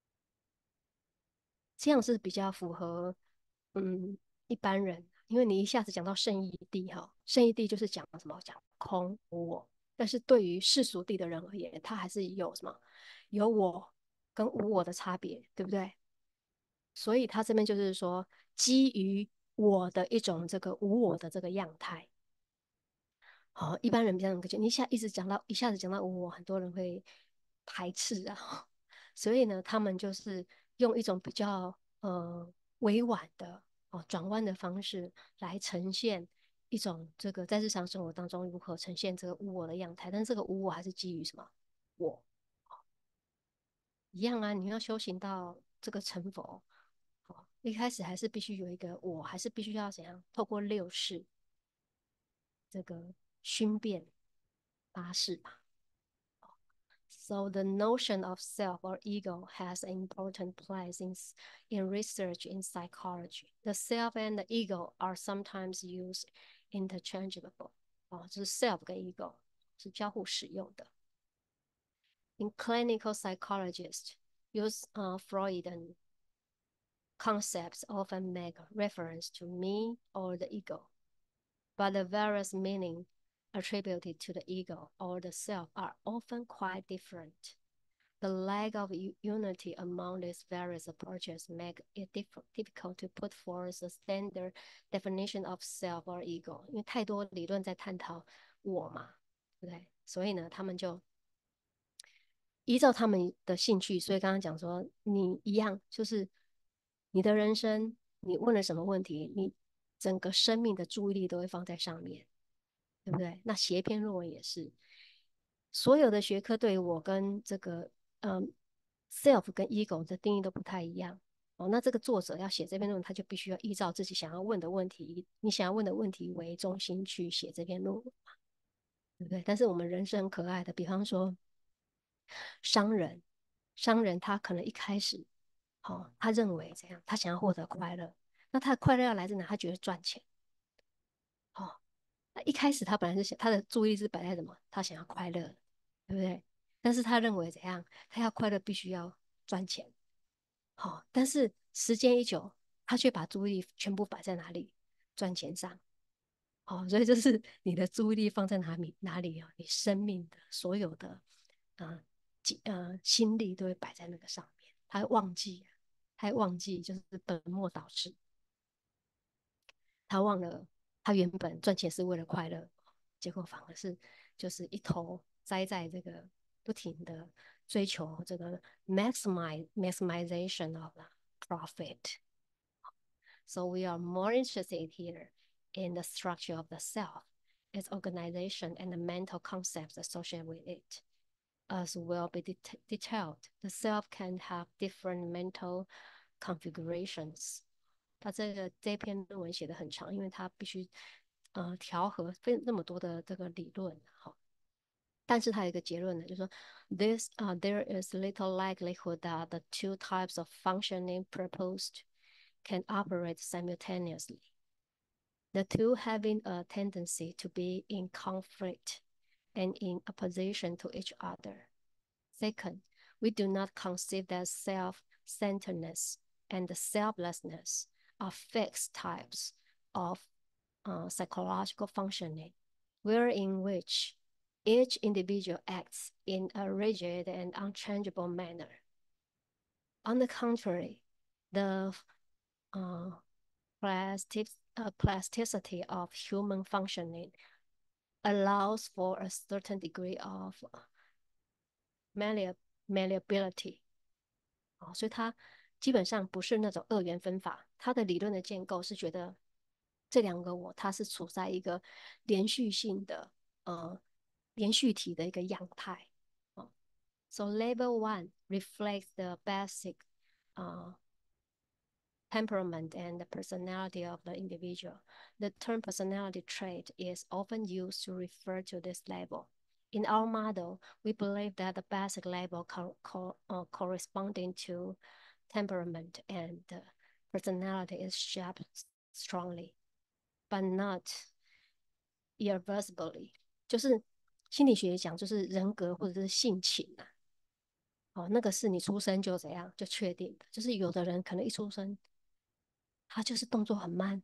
这样是比较符合一般人，因为你一下子讲到圣义地哈，圣义地就是讲什么讲空无我，但是对于世俗地的人而言，他还是有什么有我跟无我的差别，对不对？所以他这边就是说，基于我的一种这个无我的这个样态。好，一般人比较能够你一下子讲到无我，很多人会排斥啊。所以呢，他们就是用一种比较委婉的转弯的方式来呈现一种这个在日常生活当中如何呈现这个无我的样态，但是这个无我还是基于什么我一样啊，你要修行到这个成佛，一开始还是必须有一个我，还是必须要怎样透过六识这个熏变八识嘛。So the notion of self or ego has an important place in research in psychology. The self and the ego are sometimes used interchangeable. 就是 self 跟 ego 是交互使用的。In clinical psychologists use Freudian concepts often make reference to me or the ego, but the various meaning attributed to the ego or the self are often quite different. The lack of unity among these various approaches make it difficult to put forth a standard definition of self or ego. 因为太多理论在探讨我嘛，对不对？所以呢，他们就依照他们的兴趣，所以刚刚讲说，你一样就是你的人生，你问了什么问题，你整个生命的注意力都会放在上面，对不对？那写一篇论文也是，所有的学科对于我跟这个self 跟 ego 的定义都不太一样。哦，那这个作者要写这篇论文，他就必须要依照自己想要问的问题，你想要问的问题为中心去写这篇论文嘛，对不对？但是我们人是很可爱的，比方说商人，商人他可能一开始，他认为怎样，他想要获得快乐，那他的快乐要来自哪？他觉得赚钱，哦，那一开始他本来是想他的注意力是摆在什么？他想要快乐，对不对？但是他认为怎样？他要快乐必须要赚钱，但是时间一久，他却把注意力全部摆在哪里？赚钱上，所以就是你的注意力放在哪里啊？你生命的所有的呃心力都会摆在那个上面，他会忘记就是本末倒置，他忘了他原本赚钱是为了快乐，结果反而是就是一头栽在这个不停的追求这个 maximization of the profit. So we are more interested here in the structure of the self, its organization, and the mental concepts associated with it. As will be detailed, the self can have different mental configurations. 他这篇论文写的很长，因为他必须调和那么多的这个理论，好，但是他有一个结论呢，就是说there is little likelihood that the two types of functioning proposed can operate simultaneously. The two having a tendency to be in conflict and in opposition to each other. Second, we do not conceive that self-centeredness and selflessness are fixed types of psychological functioning, wherein which each individual acts in a rigid and unchangeable manner. On the contrary, the uh, plasticity of human functioning allows for a certain degree of malleability. 所以它基本上不是那种二元分法，它的理论的建构是觉得这两个我它是处在一个连续性的连续体的一个样态。So level one reflects the basic temperament and the personality of the individual. The term personality trait is often used to refer to this level. In our model, we believe that the basic level corresponding to temperament and personality is shaped strongly, but not irreversibly。就是心理学讲，就是人格或者是性情啊。哦，那个是你出生就怎样就确定的，就是有的人可能一出生他就是动作很慢，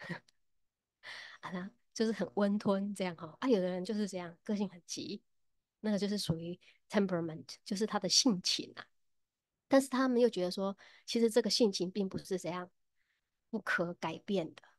啊，就是很温吞这样哈、啊，有的人就是这样，个性很急，那个就是属于 temperament，就是他的性情啊。但是他们又觉得说，其实这个性情并不是怎样不可改变的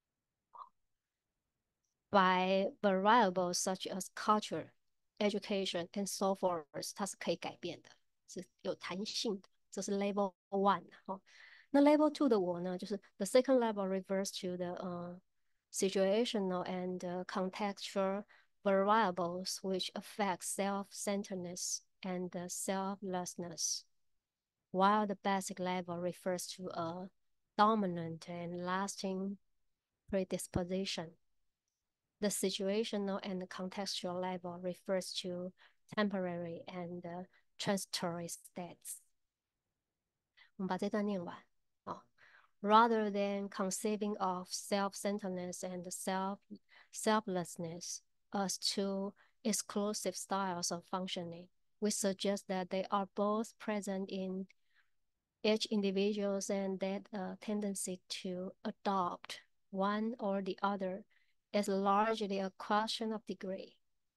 ，by variables such as culture, education and so forth，它是可以改变的，是有弹性的。这是 level one 哦。那 level two 的我呢，就是 the second level refers to the situational and contextual variables which affect self-centeredness and selflessness, while the basic level refers to a dominant and lasting predisposition. The situational and contextual level refers to temporary and transitory states. 我们把这段念完。哦 Rather than conceiving of self-centeredness and selflessness as two exclusive styles of functioning, we suggest that they are both present in each individual and that a tendency to adopt one or the other is largely a question of degree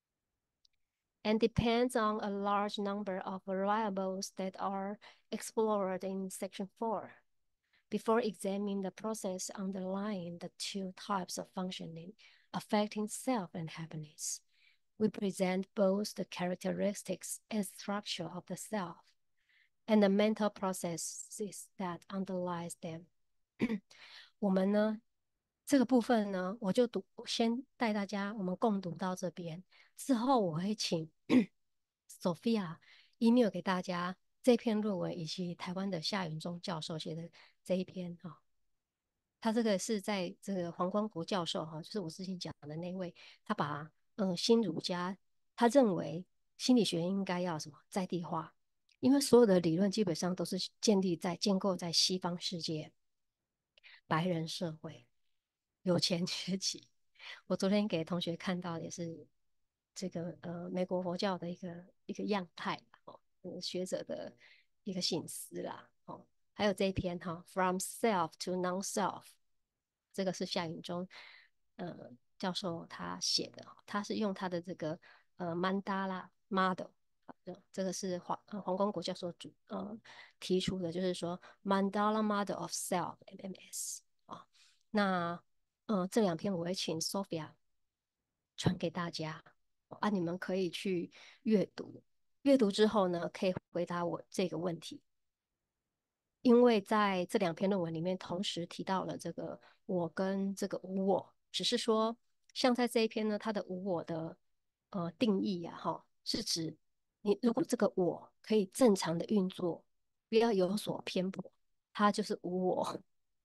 and depends on a large number of variables that are explored in Section 4. Before examining the process underlying the two types of functioning affecting self and happiness, we present both the characteristics and structure of the self and the mental processes that underlies them. 我们呢，这个部分呢，我就先带大家我们共读到这边，之后我会请 Sophia email 给大家这篇论文以及台湾的夏允中教授写的这一篇哈、他这个是在这个黄光国教授哈、就是我之前讲的那位，他把新儒家他认为心理学应该要什么在地化，因为所有的理论基本上都是建构在西方世界，白人社会，有钱阶级。我昨天给同学看到也是这个美国佛教的一个样态哦，学者的一个醒思啦哦。还有这一篇哈，From Self to Non-Self，这个是夏允中教授他写的，他是用他的这个曼达拉 model，这个是黄光国教授提出的，就是说 Mandala Model of Self (MMS) 啊。那这两篇我会请 Sophia 传给大家啊，你们可以去阅读。阅读之后呢，可以回答我这个问题。因为在这两篇论文里面同时提到了这个我跟这个无我，只是说像在这一篇呢，它的无我的定义呀、哈，是指你如果这个我可以正常的运作，不要有所偏颇，它就是无我。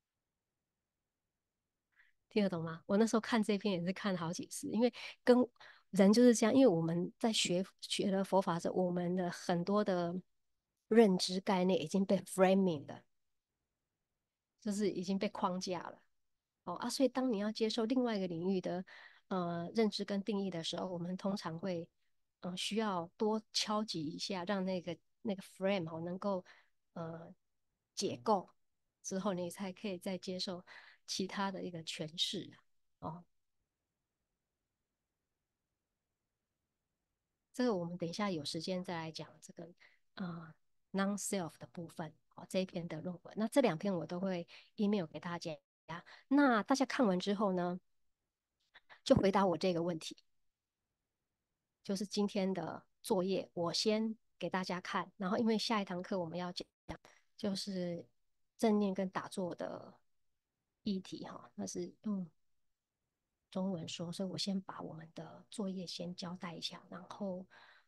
听得懂吗？我那时候看这篇也是看了好几次，因为跟人就是这样，因为我们在学了佛法时，我们的很多的认知概念已经被 framing 了，就是已经被框架了。哦啊，所以当你要接受另外一个领域的认知跟定义的时候，我们通常会需要多敲击一下，让那个 frame 哦能够呃解构之后，你才可以再接受其他的一个诠释啊哦。这个我们等一下有时间再来讲这个non-self 的部分哦，这一篇的论文。那这两篇我都会 email 给大家。那大家看完之后呢，就回答我这个问题，就是今天的作业，我先给大家看，然后因为下一堂课我们要讲就是正念跟打坐的议题哈，那是用中文说，所以我先把我们的作业先交代一下，然后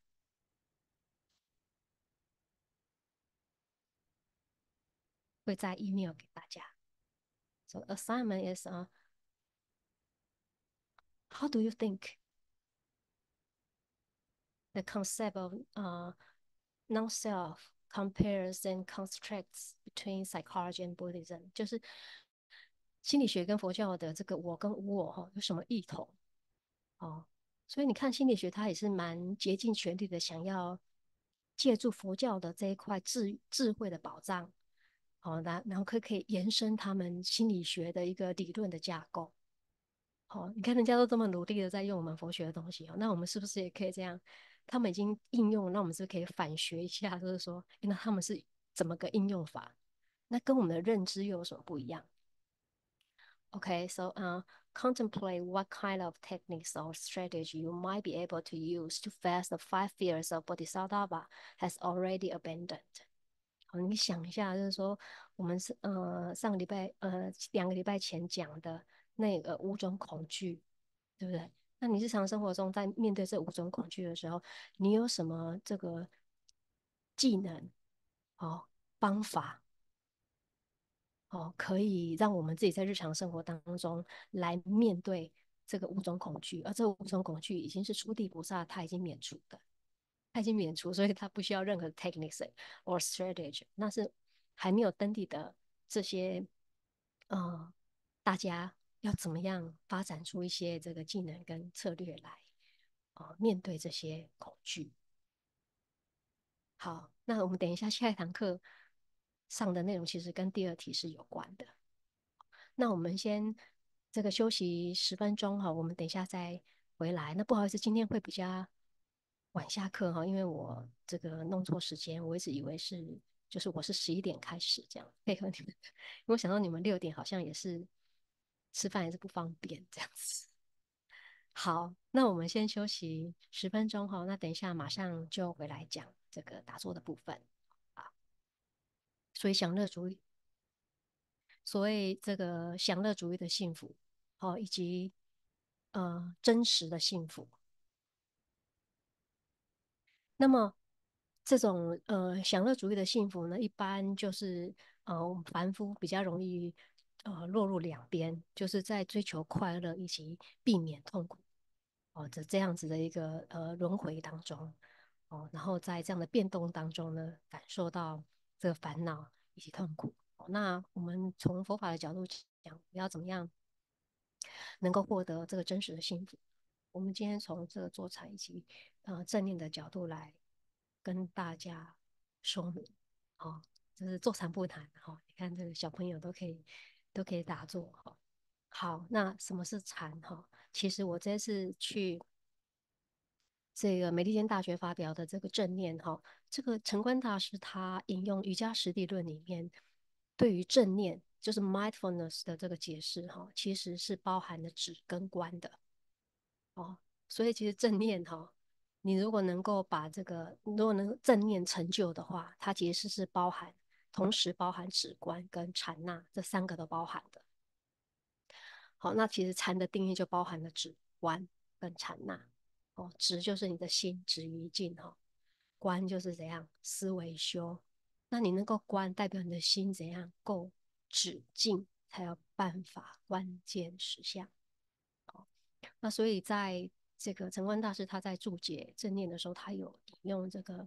会再 email 给大家。So assignment is how do you think the concept of non-self compares and contrasts between psychology and Buddhism， 就是心理学跟佛教的这个我跟无我有什么异同哦？所以你看心理学它也是蛮竭尽全力的想要借助佛教的这一块智慧的宝藏，然后可以延伸他们心理学的一个理论的架构。你看人家都这么努力的在用我们佛学的东西那我们是不是也可以这样？他们已经应用，那我们是不是可以反学一下？就是说，那他们是怎么个应用法？那跟我们的认知又有什么不一样？Okay, so contemplate what kind of techniques or strategy you might be able to use to face the 5 fears of Bodhisattva has already abandoned。你想一下，就是说我们上个礼拜2个礼拜前讲的那个5种恐惧，对不对？那你日常生活中在面对这5种恐惧的时候，你有什么这个技能方法可以让我们自己在日常生活当中来面对这个5种恐惧，而这5种恐惧已经是初地菩萨他已经免除的，他已经免除，所以他不需要任何 techniques or strategy。那是还没有登地的这些大家要怎么样发展出一些这个技能跟策略来面对这些恐惧。好，那我们等一下下一堂课上的内容其实跟第2题是有关的。那我们先这个休息10分钟哈，我们等一下再回来。那不好意思，今天会比较晚下课哈，因为我这个弄错时间，我一直以为就是我是11点开始这样配合你们的，因为我想到你们6点好像也是吃饭也是不方便这样子。好，那我们先休息10分钟哈，那等一下马上就回来讲这个打坐的部分啊。所以享乐主义，所谓这个享乐主义的幸福，以及真实的幸福。那么这种享乐主义的幸福呢，一般就是我们凡夫比较容易落入两边，就是在追求快乐以及避免痛苦这样子的一个轮回当中然后在这样的变动当中呢，感受到这个烦恼以及痛苦。那我们从佛法的角度讲，要怎么样能够获得这个真实的幸福？我们今天从这个坐禅以及正念的角度来跟大家说明就是坐禅不难你看这个小朋友都可以打坐好，那什么是禅其实我这次去这个美利坚大学发表的这个正念这个陈观大师他引用瑜伽实地论里面对于正念就是 mindfulness 的这个解释其实是包含了止跟观的所以其实正念你如果能够把这个如果能正念成就的话，它其实是同时包含止观跟禅那这3个都包含的。好，那其实禅的定义就包含了止观跟禅那止就是你的心止于静观就是怎样思维修。那你能够观，代表你的心怎样够止静，才有办法观见实相。那所以在这个陈观大师他在注解正念的时候，他有引用这个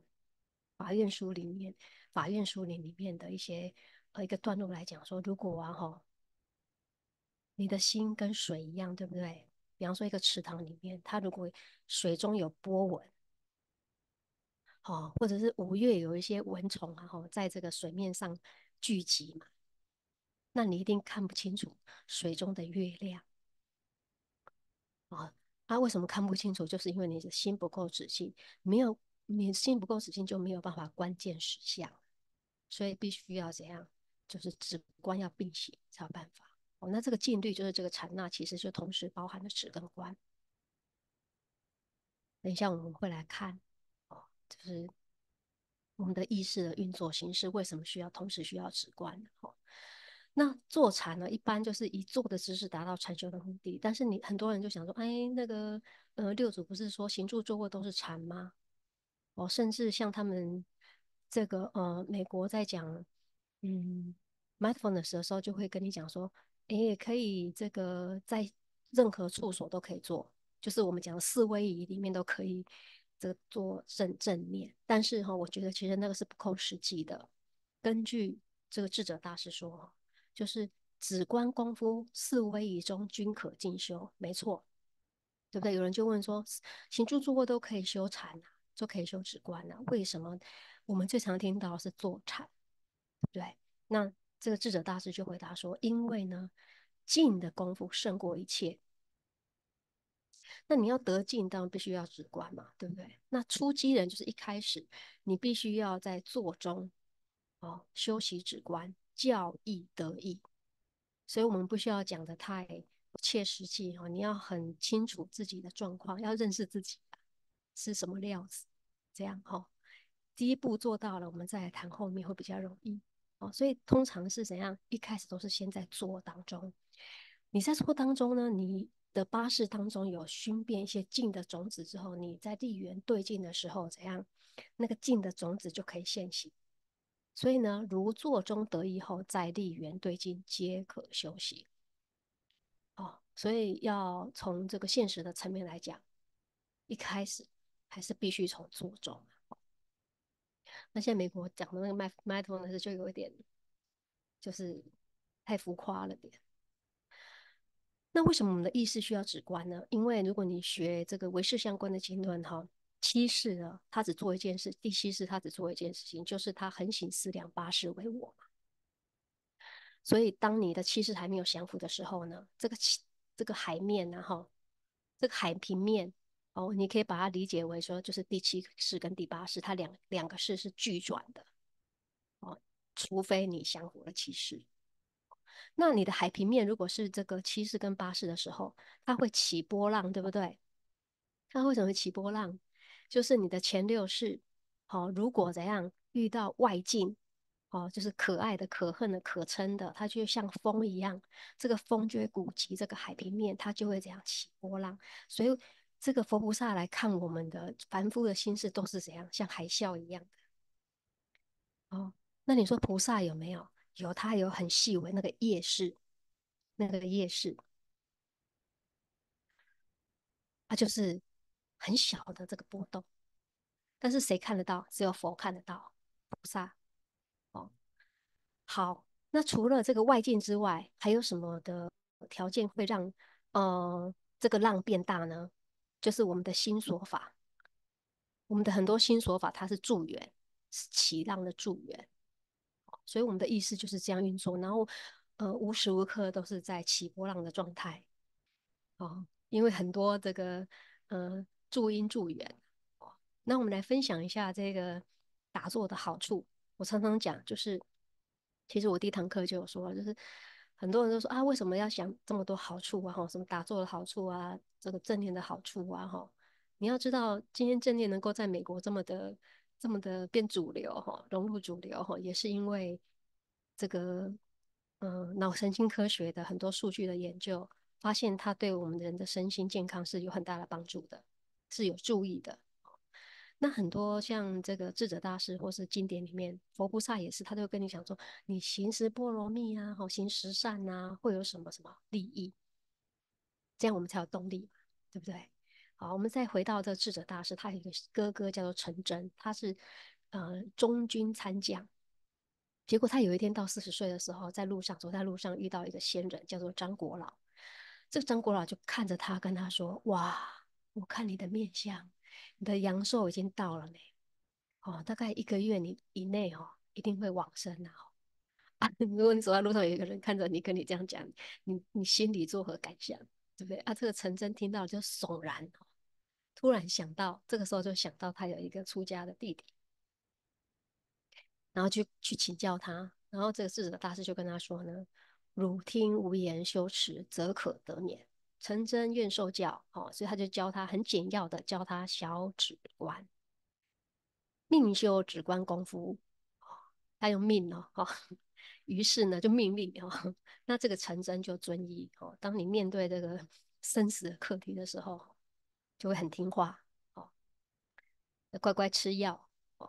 法院书里面的一个段落来讲说，如果你的心跟水一样，对不对？比方说一个池塘里面，它如果水中有波纹，或者是5月有一些蚊虫在这个水面上聚集嘛，那你一定看不清楚水中的月亮为什么看不清楚？就是因为你的心不够仔细，你的心不够仔细，就没有办法观见实相，所以必须要怎样？就是止观要并行才有办法那这个静虑就是这个禅那，其实就同时包含了止跟观。等一下我们会来看就是我们的意识的运作形式为什么同时需要止观那坐禅呢，一般就是以坐的姿势达到禅修的目的。但是很多人就想说，哎，那个六祖不是说行住坐卧都是禅吗？甚至像他们这个美国在讲mindfulness 的时候，就会跟你讲说，哎，也可以这个在任何处所都可以做，就是我们讲的4位仪里面都可以这个做正念，但是我觉得其实那个是不扣实际的。根据这个智者大师说，就是止观功夫四威仪中均可进修，没错，对不对？有人就问说，行住坐卧都可以修禅啊，都可以修止观啊，为什么我们最常听到的是坐禅，对不对？那这个智者大师就回答说，因为呢，静的功夫胜过一切。那你要得静，当然必须要止观嘛，对不对？那初机人就是一开始你必须要在坐中修习止观，教义得意。所以我们不需要讲的太不切实际你要很清楚自己的状况，要认识自己是什么料子，这样第一步做到了，我们再来谈后面会比较容易所以通常是怎样？一开始都是先在做当中，你在做当中呢，你的八识当中有熏变一些静的种子之后，你在立缘对境的时候，怎样？那个静的种子就可以现行。所以呢，如坐中得意后，再立缘对境，皆可修习。所以要从这个现实的层面来讲，一开始还是必须从坐中。那现在美国讲的那个 mindfulness 就有一点，就是太浮夸了点。那为什么我们的意识需要止观呢？因为如果你学这个唯识相关的经论七识呢，他只做一件事，第七识他只做一件事情，就是他横行思量八识为我嘛。所以当你的七识还没有降伏的时候呢，这个海面这个海平面你可以把它理解为说，就是第七识跟第八识，它两个识是俱转的除非你降伏了七识。那你的海平面如果是这个七识跟八识的时候，它会起波浪，对不对？它为什么会起波浪？就是你的前六识，如果怎样遇到外境，就是可爱的、可恨的、可嗔的，它就像风一样，这个风就会鼓击这个海平面，它就会这样起波浪。所以这个佛菩萨来看我们的凡夫的心事，都是怎样，像海啸一样的。那你说菩萨有没有？有，他有很细微那个业识，那个业识，它就是很小的这个波动，但是谁看得到？只有佛看得到，菩萨。哦，好，那除了这个外境之外，还有什么的条件会让这个浪变大呢？就是我们的心所法，我们的很多心所法它是助缘，是起浪的助缘。所以我们的意识就是这样运作，然后无时无刻都是在起波浪的状态因为很多这个助因助缘那我们来分享一下这个打坐的好处。我常常讲，就是其实我第一堂课就有说，就是很多人都说啊，为什么要想这么多好处啊？什么打坐的好处啊，这个正念的好处啊，你要知道，今天正念能够在美国这么的变主流融入主流也是因为这个脑神经科学的很多数据的研究，发现它对我们人的身心健康是有很大的帮助的，是有助益的。那很多像这个智者大师或是经典里面，佛菩萨也是，他都会跟你讲说，你行十波罗蜜啊，行十善啊，会有什么什么利益，这样我们才有动力嘛，对不对？好，我们再回到这智者大师，他有一个哥哥叫做陈真，他是中军参将。结果他有一天到40岁的时候，走在路上遇到一个仙人，叫做张国老。这个张国老就看着他，跟他说：“哇，我看你的面相，你的阳寿已经到了呢。大概1个月以内一定会往生啊。如果你走在路上有一个人看着你，跟你这样讲，你心里作何感想？对不对？这个陈真听到就悚然突然想到，这个时候就想到他有一个出家的弟弟。然后去请教他，然后这个智者大师就跟他说呢：汝听无言修持，则可得免。诚真愿受教，所以他就教他很简要的教他小止观，命修止观功夫，他用命于是呢就命令那这个诚真就遵依当你面对这个生死的课题的时候，就会很听话乖乖吃药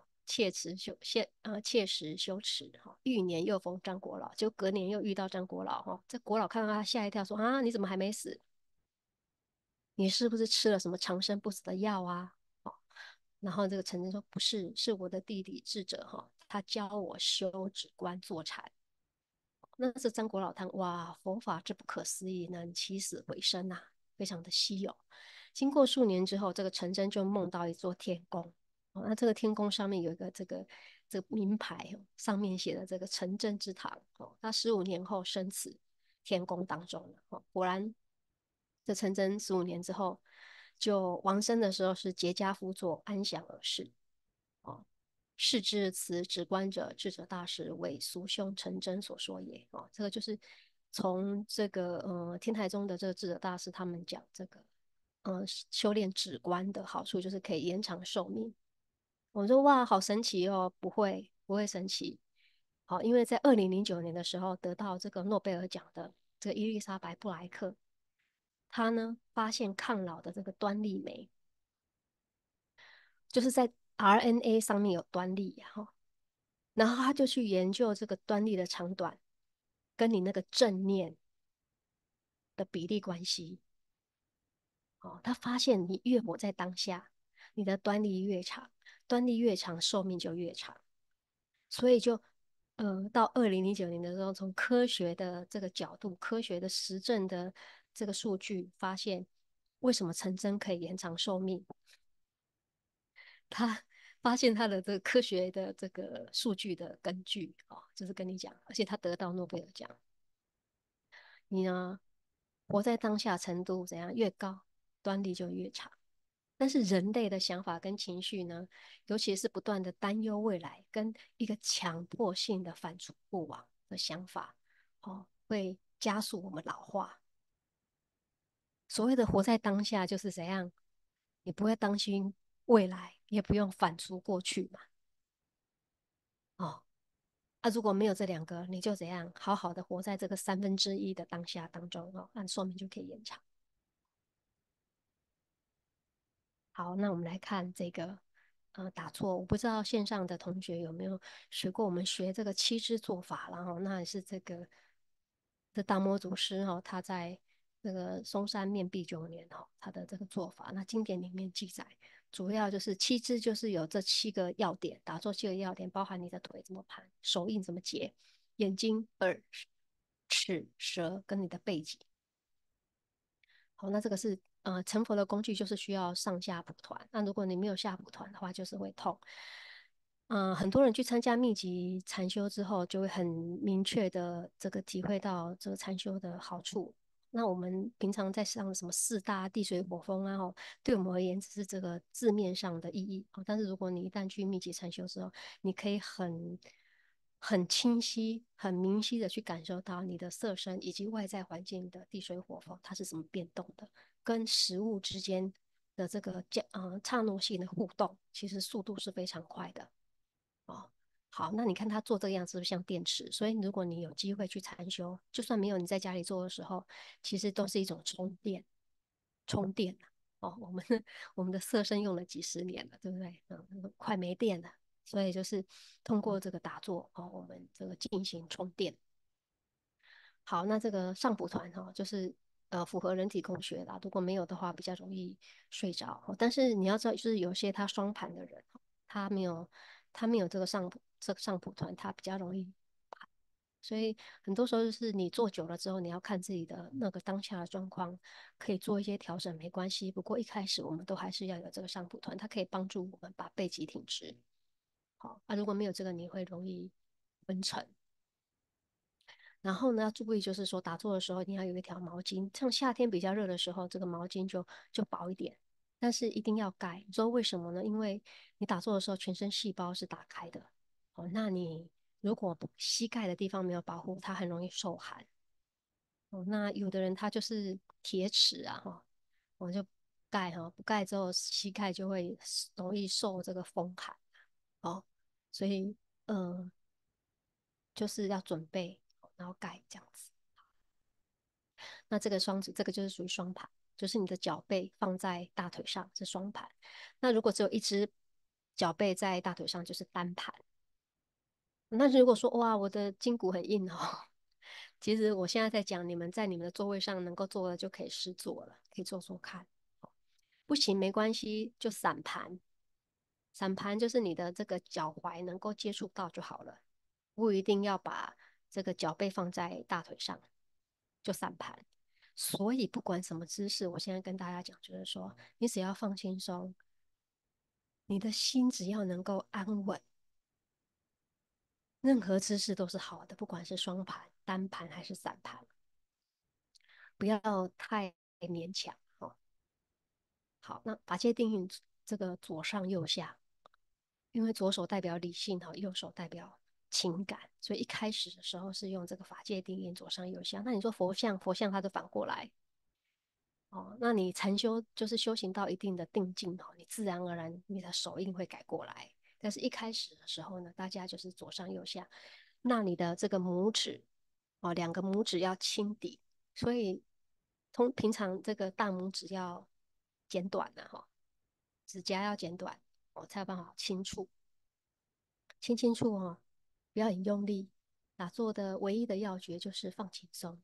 切实修持遇年又逢张国老，就隔年又遇到张国老这国老看到他吓一跳，说啊，你怎么还没死？你是不是吃了什么长生不死的药啊？ 然后这个陈真说不是，是我的弟弟智者哈，他教我修止观坐禅。那是张国老叹，哇，佛法这不可思议，能起死回生呐、非常的稀有。经过数年之后，这个陈真就梦到一座天宫。哦，那这个天宫上面有一个这个名牌哦，上面写的这个陈真之堂哦，他15年后生此天宫当中了哦。果然，这陈真15年之后就往生的时候是结跏趺坐，安详而逝。哦，是之此止观者，智者大师为俗兄陈真所说也。哦，这个就是从这个天台宗的这个智者大师他们讲这个修炼止观的好处，就是可以延长寿命。我说哇，好神奇哦！不会神奇。好，因为在2009年的时候得到这个诺贝尔奖的这个伊丽莎白布莱克，她呢发现抗老的这个端粒酶，就是在 RNA 上面有端粒呀、哈，然后他就去研究这个端粒的长短跟你那个正念的比例关系。哦，他发现你越活在当下，你的端粒越长，端粒越长，寿命就越长。所以就到2009年的时候，从科学的这个角度、科学的实证的这个数据，发现为什么陈真可以延长寿命。他发现他的这个科学的这个数据的根据哦，就是跟你讲，而且他得到诺贝尔奖。你呢，活在当下程度怎样越高，端粒就越长。但是人类的想法跟情绪呢，尤其是不断的担忧未来，跟一个强迫性的反刍过往的想法，哦，会加速我们老化。所谓的活在当下，就是怎样，你不会担心未来，也不用反刍过去嘛。哦，啊，如果没有这两个，你就怎样，好好的活在这个1/3的当下当中哦，按寿命就可以延长。好，那我们来看这个打坐。我不知道线上的同学有没有学过，我们学这个七支做法，然后那也是这达摩祖师哈、他在这个嵩山面壁9年哈、他的这个做法，那经典里面记载，主要就是七支，就是有这7个要点，打坐7个要点，包含你的腿怎么盘，手印怎么结，眼睛、耳、齿、舌跟你的背脊。好，那这个是成佛的工具，就是需要上下蒲团。那如果你没有下蒲团的话，就是会痛。很多人去参加密集禅修之后，就会很明确的这个体会到这个禅修的好处。那我们平常在上什么四大地水火风啊，哦，对我们而言只是这个字面上的意义。哦，但是如果你一旦去密集禅修之后，你可以很清晰、很明晰的去感受到你的色身以及外在环境的地水火风它是怎么变动的，跟食物之间的这个刹那性的互动，其实速度是非常快的。哦，好，那你看他做这个样子，是不是像电池？所以如果你有机会去禅修，就算没有你在家里做的时候，其实都是一种充电，充电哦，我们的色身用了几十年了，对不对？快没电了，所以就是通过这个打坐哦，我们这个进行充电。好，那这个上蒲团哈、就是符合人体工学啦，如果没有的话，比较容易睡着。但是你要知道，就是有些他双盘的人，他没有这个上蒲团，他比较容易盘。所以很多时候就是你做久了之后，你要看自己的那个当下的状况，可以做一些调整，没关系。不过一开始我们都还是要有这个上蒲团，它可以帮助我们把背脊挺直。好，啊，如果没有这个，你会容易昏沉。然后呢，要注意就是说打坐的时候，你要有一条毛巾，像夏天比较热的时候，这个毛巾就薄一点，但是一定要盖。你说为什么呢？因为你打坐的时候，全身细胞是打开的，哦，那你如果膝盖的地方没有保护，它很容易受寒。哦，那有的人他就是铁齿啊，哈，我就盖哈，不盖之后膝盖就会容易受这个风寒，哦，所以就是要准备，然后盖这样子。那这个双指，这个就是属于双盘，就是你的脚背放在大腿上是双盘。那如果只有一只脚背在大腿上，就是单盘。那如果说哇，我的筋骨很硬哦，其实我现在在讲，你们在你们的座位上能够做的就可以试做了，可以做做看。不行没关系，就散盘。 散盘就是你的这个脚踝能够接触到就好了，不一定要把这个脚背放在大腿上，就散盘。所以不管什么姿势，我现在跟大家讲，就是说，你只要放轻松，你的心只要能够安稳，任何姿势都是好的，不管是双盘、单盘还是散盘，不要太勉强哦。好，那法界定义这个左上右下，因为左手代表理性哈，右手代表情感，所以一开始的时候是用这个法界定义左上右下。那你说佛像，佛像它就反过来哦。那你禅修就是修行到一定的定境哦，你自然而然你的手印会改过来。但是一开始的时候呢，大家就是左上右下，那你的这个拇指哦，两个拇指要轻抵，所以平常这个大拇指要剪短了哈，指甲要剪短，哦，才有办法轻触。轻轻触哦，不要很用力。打坐的唯一的要诀就是放轻松。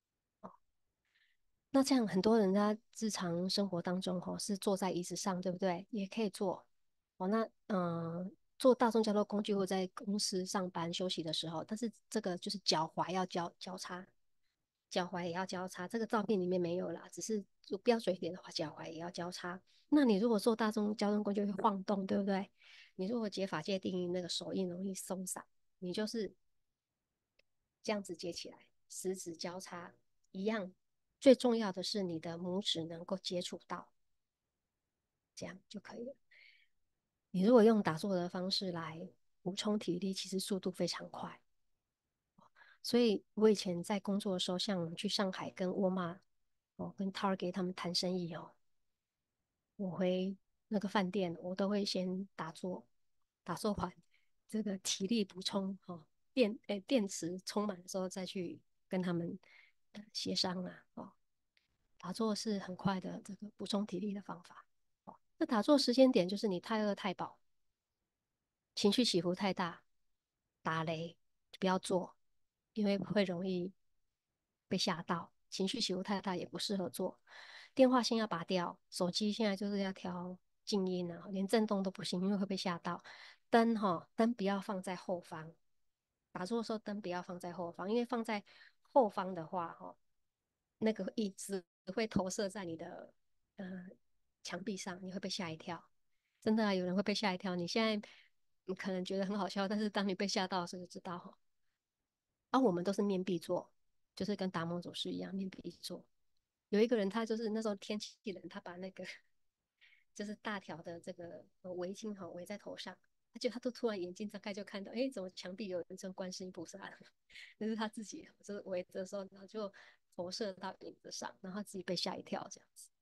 那这样很多人在日常生活当中哈、是坐在椅子上，对不对？也可以坐。哦，那坐大众交通工具或在公司上班休息的时候，但是这个就是脚踝要交叉，脚踝也要交叉。这个照片里面没有啦，只是就标准一点的话，脚踝也要交叉。那你如果坐大众交通工具会晃动，对不对？你如果解法界定义那个手印容易松散，你就是这样子接起来，十指交叉一样。最重要的是你的拇指能够接触到，这样就可以了。你如果用打坐的方式来补充体力，其实速度非常快。所以我以前在工作的时候，像我们去上海跟沃尔玛哦，跟 Target 他们谈生意哦，我回那个饭店，我都会先打坐，打坐完这个体力补充哦，电池充满的时候再去跟他们协商啊哦。打坐是很快的这个补充体力的方法。哦，那打坐时间点就是你太饿太饱，情绪起伏太大，打雷就不要做，因为会容易被吓到。情绪起伏太大也不适合做。电话先要拔掉，手机现在就是要调静音啊，连震动都不行，因为会被吓到。灯哈，灯不要放在后方，打坐的时候灯不要放在后方，因为放在后方的话哈，那个椅子会投射在你的墙壁上，你会被吓一跳。真的啊，有人会被吓一跳。你现在你可能觉得很好笑，但是当你被吓到的时候就知道哈。啊，我们都是面壁坐，就是跟达摩祖师一样面壁坐。有一个人，他就是那时候天气冷，他把那个就是大条的这个围巾哈围在头上，他都突然眼睛张开就看到，哎，怎么墙壁有一尊观世音菩萨？那是他自己就是围着的时候，然后就投射到影子上，然后他自己被吓一跳这样子。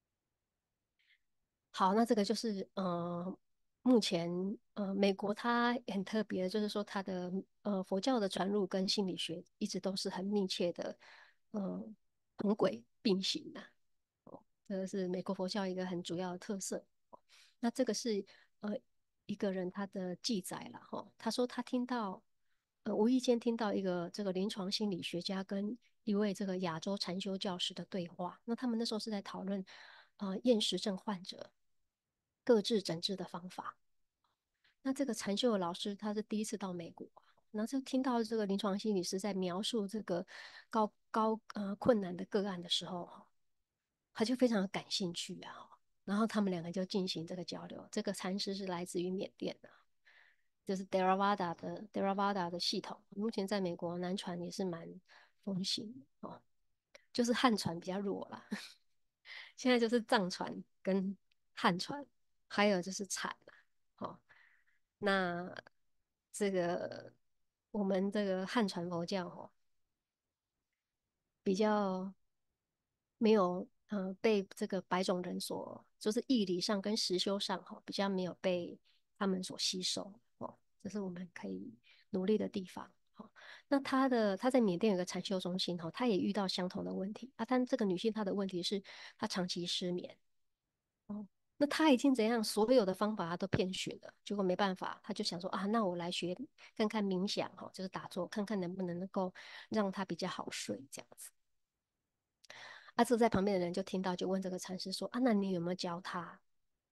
好，那这个就是目前美国它很特别的，就是说它的佛教的传入跟心理学一直都是很密切的呃同轨并行的。哦，这个是美国佛教一个很主要的特色。那这个是呃一个人他的记载了哈，他说他听到无意间听到一个这个临床心理学家跟一位这个亚洲禅修教师的对话，那他们那时候是在讨论厌食症患者各自诊治的方法。那这个禅修的老师他是第一次到美国啊，然后就听到这个临床心理师在描述这个困难的个案的时候，他就非常的感兴趣啊。然后他们两个就进行这个交流。这个禅师是来自于缅甸的，就是 Theravada 的系统，目前在美国南传也是蛮风行的哦，就是汉传比较弱啦。现在就是藏传跟汉传，还有就是禅啊。哦，那这个我们这个汉传佛教哦，比较没有被这个白种人所，就是义理上跟实修上哈、比较没有被他们所吸收哦，这是我们可以努力的地方。哦，那他在缅甸有个禅修中心哈、他也遇到相同的问题啊，但这个女性她的问题是她长期失眠。哦，那他已经怎样，所有的方法他都遍寻了，结果没办法，他就想说啊，那我来学看看冥想哈、就是打坐，看看能不能够让他比较好睡这样子。啊，这在旁边的人就听到，就问这个禅师说啊，那你有没有教他？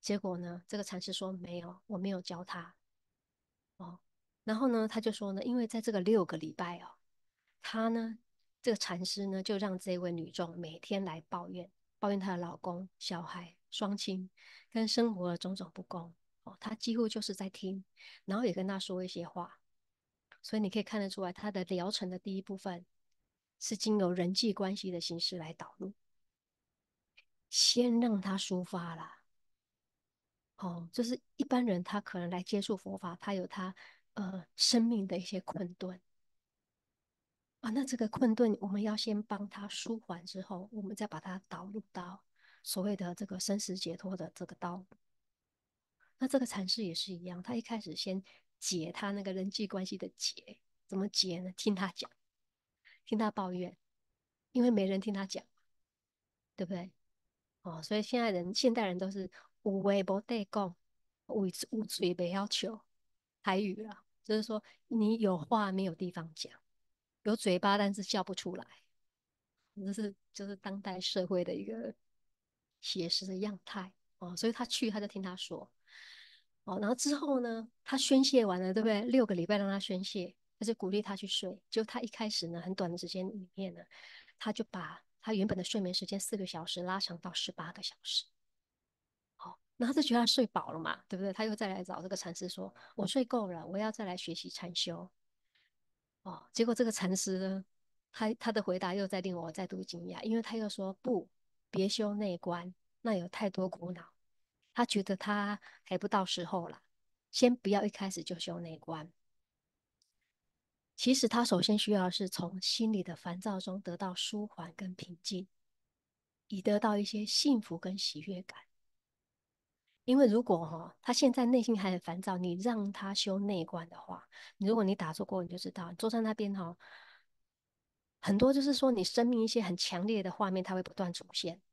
结果呢，这个禅师说没有，我没有教他哦。然后呢，他就说呢，因为在这个6个礼拜哦，他呢，这个禅师呢，就让这位女众每天来抱怨，抱怨她的老公、小孩、双亲跟生活的种种不公哦。他几乎就是在听，然后也跟他说一些话。所以你可以看得出来，他的疗程的第一部分是经由人际关系的形式来导入，先让他抒发啦。哦，就是一般人他可能来接触佛法，他有他生命的一些困顿啊，那这个困顿我们要先帮他舒缓之后，我们再把它导入到所谓的这个生死解脱的这个道路。那这个禅师也是一样，他一开始先解他那个人际关系的结，怎么解呢？听他讲，听他抱怨，因为没人听他讲，对不对？哦，所以现代人都是有话没得讲，有嘴没要求，台语啦，就是说你有话没有地方讲，有嘴巴但是叫不出来，就是当代社会的一个写实的样态哦。所以他就听他说哦，然后之后呢，他宣泄完了，对不对？6个礼拜让他宣泄，他就鼓励他去睡。就他一开始呢，很短的时间里面呢，他就把他原本的睡眠时间4个小时拉长到18个小时。哦，那他就觉得他睡饱了嘛，对不对？他又再来找这个禅师说：“我睡够了，我要再来学习禅修。”哦，结果这个禅师呢，他的回答又在令我再度惊讶，因为他又说：“不，别修内观，那有太多苦恼。”他觉得他还不到时候啦，先不要一开始就修内观。其实他首先需要的是从心里的烦躁中得到舒缓跟平静，以得到一些幸福跟喜悦感。因为如果他现在内心还很烦躁，你让他修内观的话，如果你打坐过，你就知道，你坐在那边很多就是说你生命一些很强烈的画面，它会不断出现。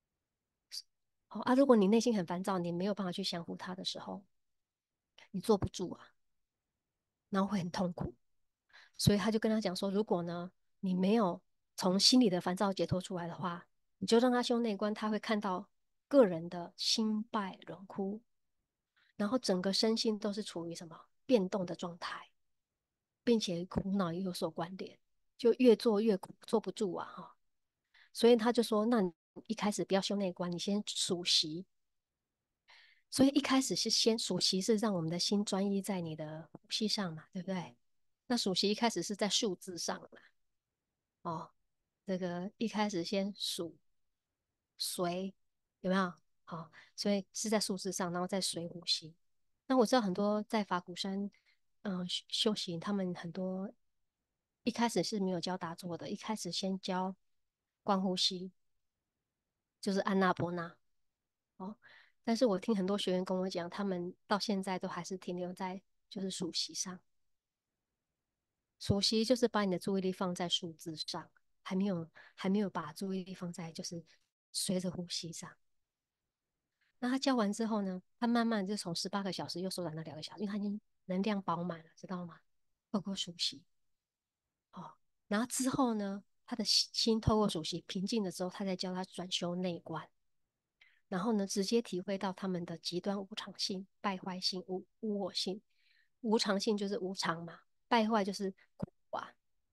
如果你内心很烦躁，你没有办法去降服它的时候，你坐不住啊，然后会很痛苦。所以他就跟他讲说，如果呢你没有从心里的烦躁解脱出来的话，你就让他修内观，他会看到个人的心败荣枯，然后整个身心都是处于什么变动的状态，并且苦恼也有所关联，就越做越苦，坐不住啊哈。所以他就说，那你一开始不要修内观，你先数息。所以一开始是先数息，是让我们的心专一在你的呼吸上嘛，对不对？那数息一开始是在数字上嘛，哦，这个一开始先数随，有没有？好，所以是在数字上，然后再随呼吸。那我知道很多在法鼓山，修行，他们很多一开始是没有教打坐的，一开始先教观呼吸，就是安那波那。哦，但是我听很多学员跟我讲，他们到现在都还是停留在就是数息上。数息就是把你的注意力放在数字上，还没有把注意力放在就是随着呼吸上。那他教完之后呢，他慢慢就从18个小时又缩短到2个小时，因为他已经能量饱满了，知道吗？透过数息哦，然后之后呢，他的心透过数息平静了之后，他再教他转修内观，然后呢，直接体会到他们的极端无常性、败坏性、无我性。无常性就是无常嘛，败坏就是苦啊，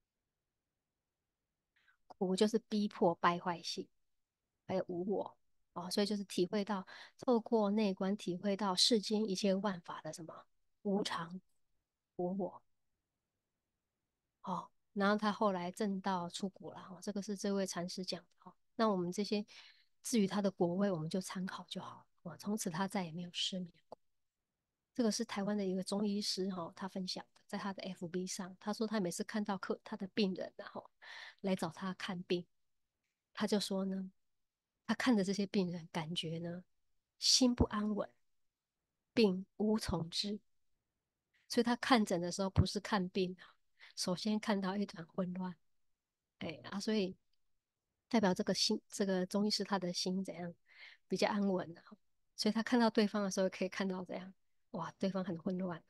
苦就是逼迫败坏性，还有无我哦，所以就是体会到透过内观体会到世间一切万法的什么无常、无我哦。然后他后来证道出国了哦，这个是这位禅师讲的哦。那我们这些至于他的果位，我们就参考就好哦。从此他再也没有失眠过。这个是台湾的一个中医师他分享的，在他的 FB 上，他说他每次看到他的病人来找他看病，他就说呢，他看着这些病人，感觉呢心不安稳，病无从治，所以他看诊的时候不是看病首先看到一团混乱，所以代表这个心，这个中医师他的心怎样比较安稳所以他看到对方的时候可以看到怎样，哇，对方很混乱。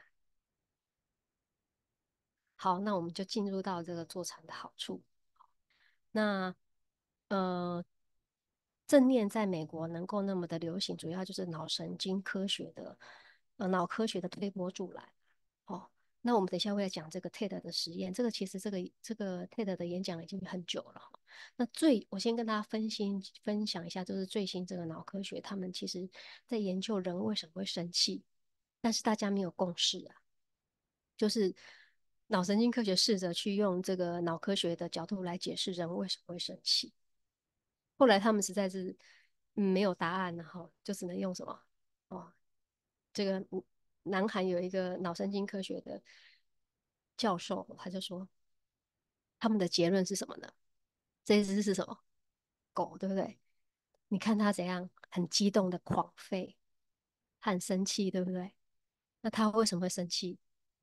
好，那我们就进入到这个坐禅的好处。那呃， 正念在美国能够那么的流行，主要就是脑神经科学的脑科学的推波助澜。哦，那我们等一下会来讲这个 TED 的实验，这个其实这个 TED 的演讲已经很久了。那我先跟大家分享一下，就是最新这个脑科学，他们其实在研究人为什么会生气，但是大家没有共识啊。就是脑神经科学试着去用这个脑科学的角度来解释人为什么会生气，后来他们实在是没有答案了哈，就只能用什么哦，这个南韩有一个脑神经科学的教授，他就说他们的结论是什么呢？这一只是什么？狗，对不对？你看它怎样，很激动的狂吠，很生气，对不对？那它为什么会生气？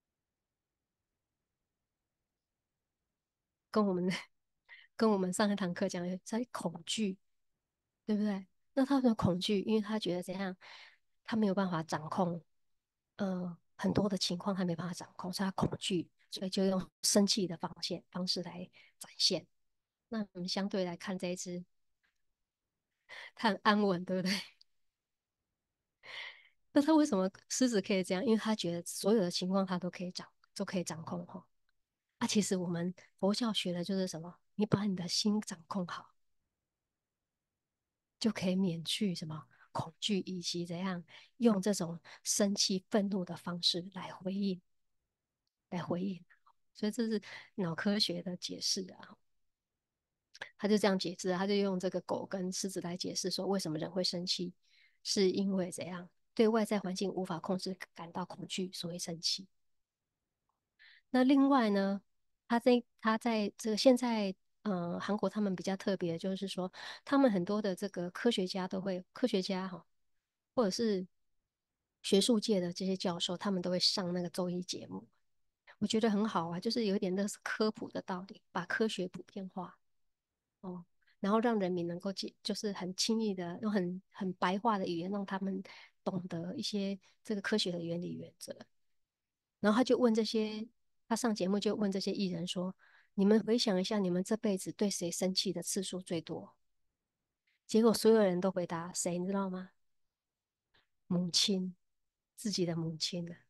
跟我们跟我们上一堂课讲的在恐惧，对不对？那他的恐惧，因为他觉得怎样，他没有办法掌控，很多的情况他没办法掌控，所以他恐惧，所以就用生气的方式来展现。那我们相对来看这一只，它很安稳，对不对？那他为什么狮子可以这样？因为他觉得所有的情况他都可以掌控哈。啊，其实我们佛教学的就是什么？你把你的心掌控好，就可以免去什么恐惧，以及怎样用这种生气、愤怒的方式来回应。所以这是脑科学的解释啊。他就这样解释，他就用这个狗跟狮子来解释说，为什么人会生气，是因为怎样对外在环境无法控制，感到恐惧，所以生气。那另外呢，他在这个现在，韩国他们比较特别，就是说，他们很多的这个科学家哈，或者是学术界的这些教授，他们都会上那个综艺节目，我觉得很好啊，就是有一点那是科普的道理，把科学普遍化哦，然后让人民能够就是很轻易的用很白话的语言，让他们懂得一些这个科学的原理原则。然后他上节目就问这些艺人说：“你们回想一下，你们这辈子对谁生气的次数最多？”结果所有人都回答谁，你知道吗？母亲，自己的母亲呢。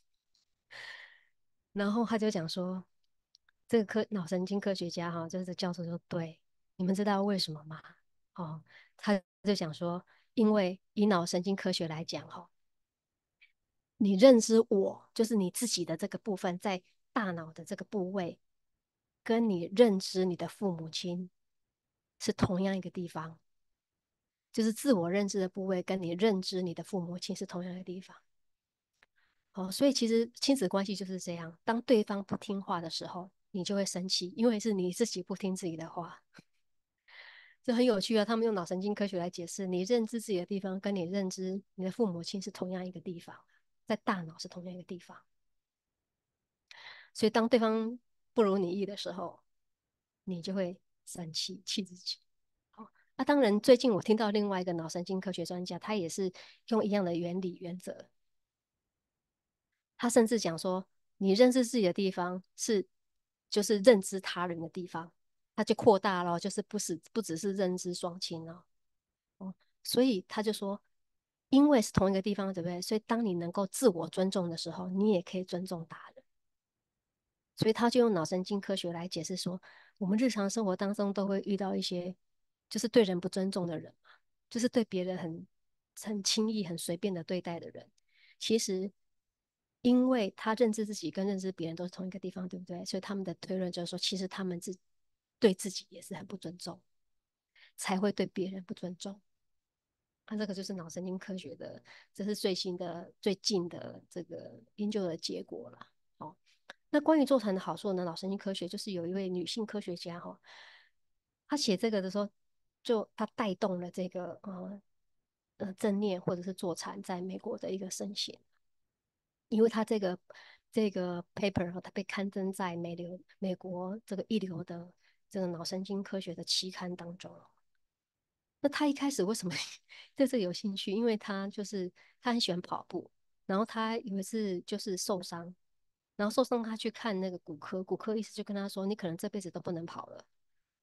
然后他就讲说，这个脑神经科学家哈，就是这教授说，对，你们知道为什么吗？哦，他就讲说，因为以脑神经科学来讲哈，你认知我，就是你自己的这个部分，在大脑的这个部位，跟你认知你的父母亲是同样一个地方，就是自我认知的部位跟你认知你的父母亲是同样的地方。哦，所以其实亲子关系就是这样，当对方不听话的时候，你就会生气，因为是你自己不听自己的话。这很有趣啊！他们用脑神经科学来解释，你认知自己的地方跟你认知你的父母亲是同样一个地方，在大脑是同样一个地方。所以当对方不如你意的时候，你就会生气，气自己。好，那当然，最近我听到另外一个脑神经科学专家，他也是用一样的原理原则。他甚至讲说，你认识自己的地方就是认知他人的地方，他就扩大了，就是不只是认知双亲哦。哦，所以他就说，因为是同一个地方，对不对？所以当你能够自我尊重的时候，你也可以尊重他人。所以他就用脑神经科学来解释说，我们日常生活当中都会遇到一些就是对人不尊重的人嘛，就是对别人很轻易、很随便的对待的人。其实，因为他认知自己跟认知别人都是同一个地方，对不对？所以他们的推论就是说，其实他们对自己也是很不尊重，才会对别人不尊重。那这个就是脑神经科学的，这是最近的这个研究的结果了。哦，那关于坐禅的好处呢？脑神经科学就是有一位女性科学家哈、她写这个的时候，她带动了这个正念或者是坐禅在美国的一个盛行，因为她这个 paper 它被刊登在美国这个一流的这个脑神经科学的期刊当中。那他一开始为什么对这个有兴趣？因为他很喜欢跑步，然后他有一次就是受伤，然后受伤他去看那个骨科，骨科医师就跟他说：“你可能这辈子都不能跑了。”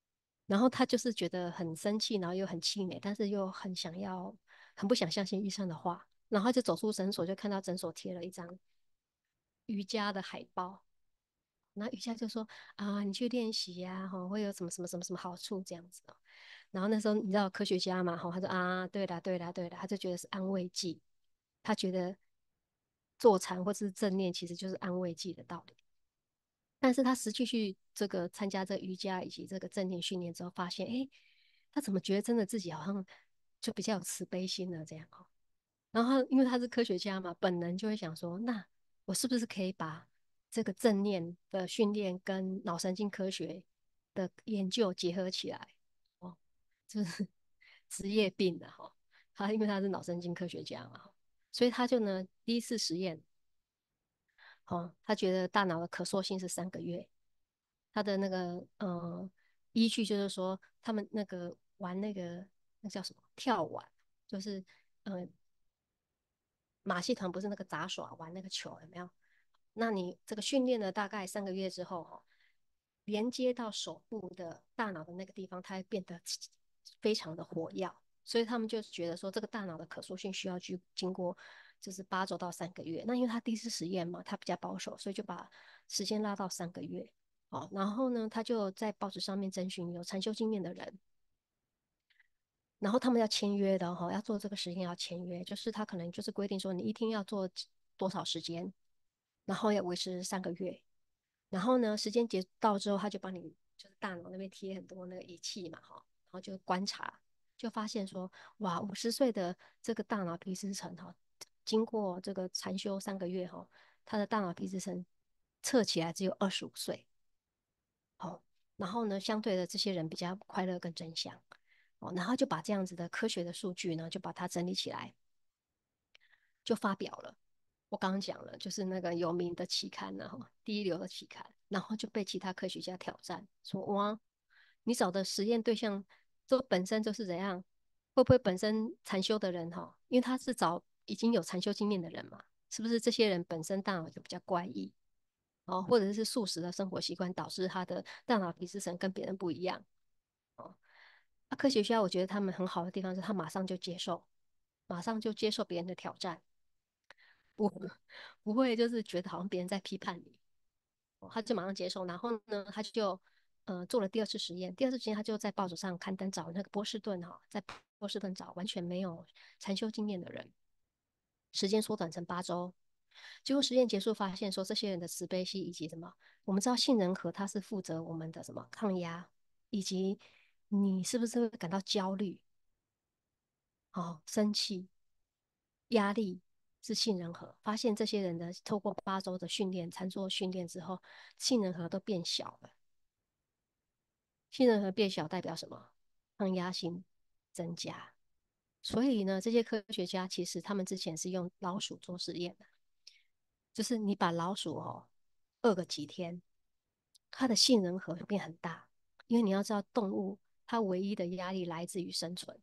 然后他就是觉得很生气，然后又很气馁，但是又很不想相信医生的话。然后他就走出诊所，就看到诊所贴了一张瑜伽的海报，然后瑜伽就说啊，你去练习呀，会有什么什么什么什么好处这样子哦。然后那时候你知道科学家嘛，他说啊，对啦对啦对啦，他就觉得是安慰剂，他觉得坐禅或是正念其实就是安慰剂的道理。但是他实际去这个参加这个瑜伽以及这个正念训练之后，发现，哎，他怎么觉得真的自己好像就比较有慈悲心了这样哦。然后因为他是科学家嘛，本能就会想说，那我是不是可以把这个正念的训练跟脑神经科学的研究结合起来？哦，就是职业病的哈。他因为他是脑神经科学家嘛，所以他就呢第一次实验，哦，他觉得大脑的可塑性是3个月。他的那个依据就是说，他们那个玩那叫什么跳碗，就是呃马戏团不是那个杂耍玩那个球有没有？那你这个训练了大概3个月之后，哈，连接到手部的大脑的那个地方，它会变得非常的活跃，所以他们就觉得说，这个大脑的可塑性需要去经过就是8周到3个月。那因为他第一次实验嘛，他比较保守，所以就把时间拉到3个月。哦，然后呢，他就在报纸上面征询有禅修经验的人，然后他们要签约的哈、哦，要做这个实验要签约，就是他可能就是规定说你一天要做多少时间，然后要维持3个月，然后呢，时间到之后，他就帮你就是大脑那边贴很多那个仪器嘛哈、哦，然后就观察，就发现说哇，50岁的这个大脑皮质层哈、哦，经过这个禅修3个月哈、哦，他的大脑皮质层测起来只有25岁。哦，然后呢，相对的这些人比较快乐跟正向，哦，然后就把这样子的科学的数据呢，就把它整理起来，就发表了。我刚刚讲了，就是那个有名的期刊然后第一流的期刊，然后就被其他科学家挑战，说哇，你找的实验对象这本身就是怎样，会不会本身禅修的人哈，因为他是找已经有禅修经验的人嘛，是不是这些人本身大脑就比较怪异？哦，或者是素食的生活习惯导致他的大脑皮质层跟别人不一样。哦，那科学家我觉得他们很好的地方是他马上就接受别人的挑战，不不会就是觉得好像别人在批判你，哦，他就马上接受。然后呢，他就做了第二次实验，第二次实验他就在报纸上刊登找那个波士顿哈、在波士顿找完全没有禅修经验的人，时间缩短成8周。结果实验结束发现说，这些人的慈悲心以及什么，我们知道杏仁核它是负责我们的什么抗压，以及你是不是会感到焦虑、哦生气、压力是杏仁核。发现这些人的透过8周的训练、禅坐训练之后，杏仁核都变小了。杏仁核变小代表什么？抗压性增加。所以呢，这些科学家其实他们之前是用老鼠做实验的，就是你把老鼠饿个几天，它的杏仁核会变很大，因为你要知道动物它唯一的压力来自于生存，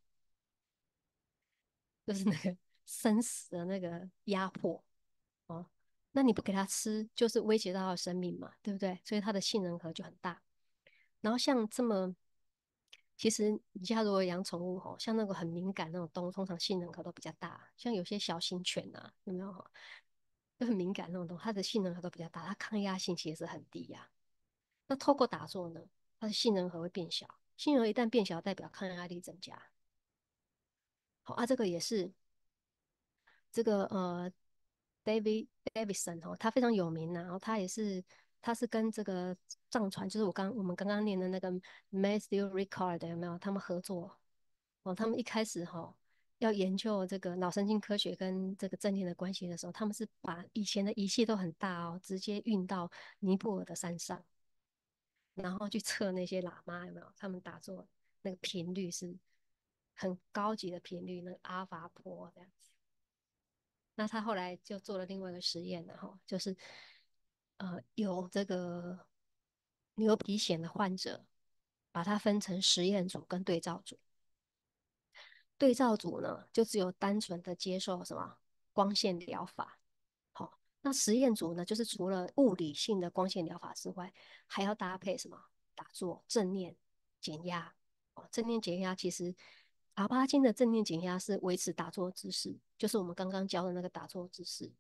就是那个生死的那个压迫哦。那你不给它吃，就是威胁到它的生命嘛，对不对？所以它的杏仁核就很大。然后像这么，其实你家如果养宠物像那个很敏感那种动物，通常杏仁核都比较大。像有些小型犬啊，有没有就很敏感那种动物，它的杏仁核都比较大，它抗压性其实是很低呀、那透过打坐呢，它的杏仁核会变小，杏仁核一旦变小，代表抗压力增加。好啊，这个也是这个David Davidson他非常有名啊，然后他是跟这个藏传，就是我们刚刚念的那个 Matthew Ricard 有没有？他们合作哦，他们一开始要研究这个脑神经科学跟这个正念的关系的时候，他们是把以前的仪器都很大哦，直接运到尼泊尔的山上，然后去测那些喇嘛有没有？他们打坐那个频率是很高级的频率，那个阿法波这样子。那他后来就做了另外一个实验，然后就是有这个牛皮癣的患者，把它分成实验组跟对照组。对照组呢，就只有单纯的接受什么光线疗法，好，那实验组呢，就是除了物理性的光线疗法之外，还要搭配什么打坐、正念、 减压。正念减压其实卡巴金的正念减压是维持打坐姿势，就是我们刚刚教的那个打坐姿势，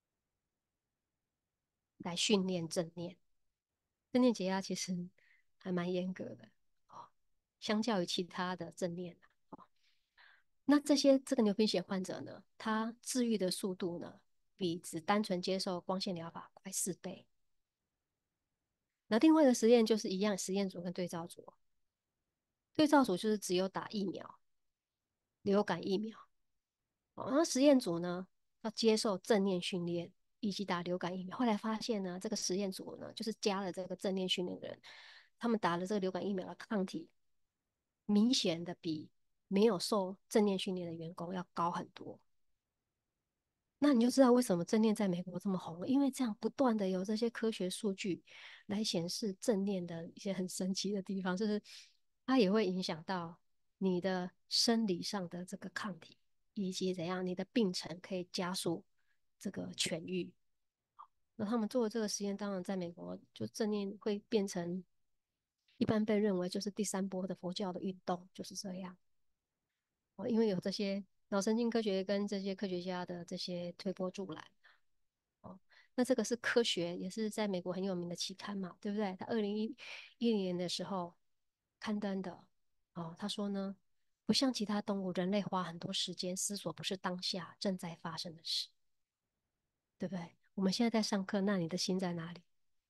来训练正念。正念减压其实还蛮严格的哦，相较于其他的正念哦。那这个牛皮癣患者呢，他治愈的速度呢，比只单纯接受光线疗法快4倍。那另外一个实验就是一样，实验组跟对照组，对照组就是只有打疫苗，流感疫苗。那实验组呢，要接受正念训练以及打流感疫苗。后来发现呢，这个实验组呢，就是加了这个正念训练的人，他们打了这个流感疫苗的抗体，明显的比没有受正念训练的员工要高很多。那你就知道为什么正念在美国这么红了，因为这样不断的有这些科学数据来显示正念的一些很神奇的地方，就是它也会影响到你的生理上的这个抗体，以及怎样你的病程可以加速这个痊愈。那他们做的这个实验，当然在美国就正念会变成一般被认为就是第三波的佛教的运动，就是这样。因为有这些脑神经科学跟这些科学家的这些推波助澜。那这个是科学，也是在美国很有名的期刊嘛，对不对？他2010年的时候刊登的。他说呢，不像其他动物，人类花很多时间思索不是当下正在发生的事，对不对？我们现在在上课，那你的心在哪里？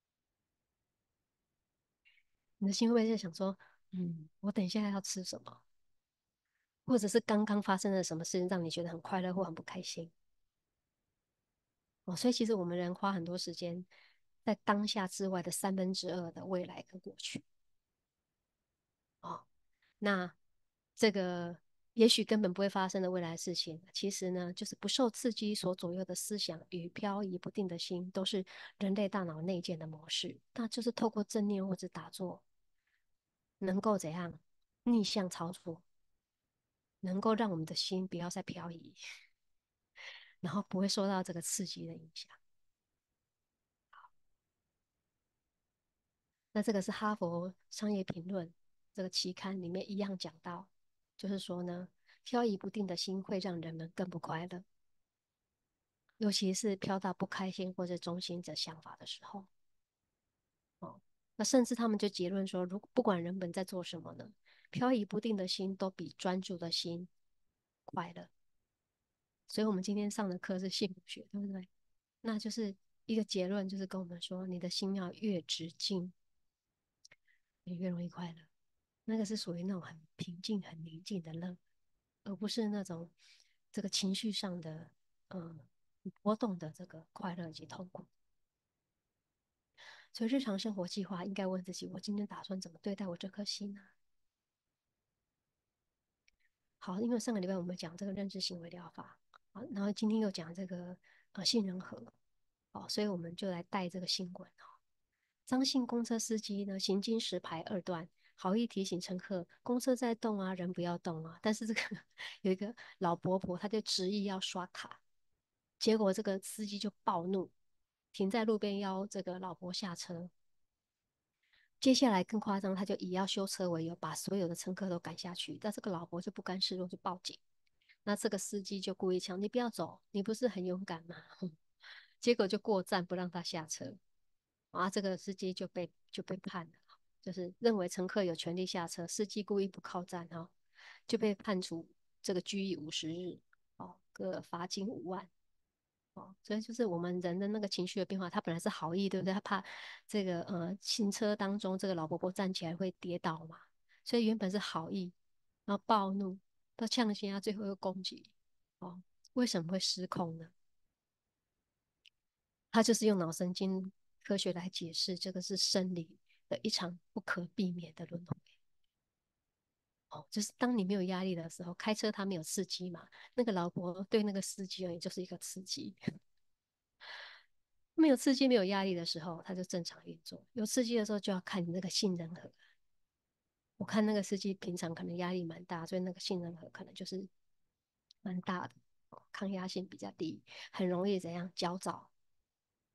你的心会不会在想说，我等一下要吃什么？或者是刚刚发生了什么事情让你觉得很快乐或很不开心？所以其实我们人花很多时间在当下之外的2/3的未来跟过去。哦，那这个也许根本不会发生的未来事情，其实呢，就是不受刺激所左右的思想与飘移不定的心，都是人类大脑内建的模式。那就是透过正念或者打坐，能够怎样逆向操作，能够让我们的心不要再漂移，然后不会受到这个刺激的影响。那这个是哈佛商业评论这个期刊里面一样讲到，就是说呢，飘移不定的心会让人们更不快乐，尤其是飘到不开心或者中心者想法的时候。哦，那甚至他们就结论说，如果不管人们在做什么呢，飘移不定的心都比专注的心快乐。所以我们今天上的课是幸福学，对不对？那就是一个结论，就是跟我们说，你的心要越直静，你越容易快乐。那个是属于那种很平静、很宁静的乐，而不是那种这个情绪上的嗯波动的这个快乐以及痛苦。所以日常生活计划应该问自己：我今天打算怎么对待我这颗心呢？好，因为上个礼拜我们讲这个认知行为疗法，然后今天又讲这个杏仁核，所以我们就来带这个新闻。张姓公车司机呢，行经时排二段，好意提醒乘客，公车在动啊，人不要动啊。但是这个有一个老伯伯，他就执意要刷卡，结果这个司机就暴怒，停在路边要这个老伯下车。接下来更夸张，他就以要修车为由，把所有的乘客都赶下去。但这个老伯就不甘示弱，就报警。那这个司机就故意呛：“你不要走，你不是很勇敢吗？”结果就过站不让他下车。这个司机就被判了，就是认为乘客有权利下车，司机故意不靠站就被判处这个拘役50日，各罚金5万。所以就是我们人的那个情绪的变化，他本来是好意，对不对？他怕这个行车当中这个老伯伯站起来会跌倒嘛，所以原本是好意，然后暴怒到呛声啊，最后又攻击。哦，为什么会失控呢？他就是用脑神经科学来解释，这个是生理的一场不可避免的轮回。就是当你没有压力的时候，开车他没有刺激嘛，那个老婆对那个司机而言就是一个刺激。没有刺激、没有压力的时候，它就正常运作；有刺激的时候，就要看你那个杏仁核。我看那个司机平常可能压力蛮大，所以那个杏仁核可能就是蛮大的，抗压性比较低，很容易怎样焦躁。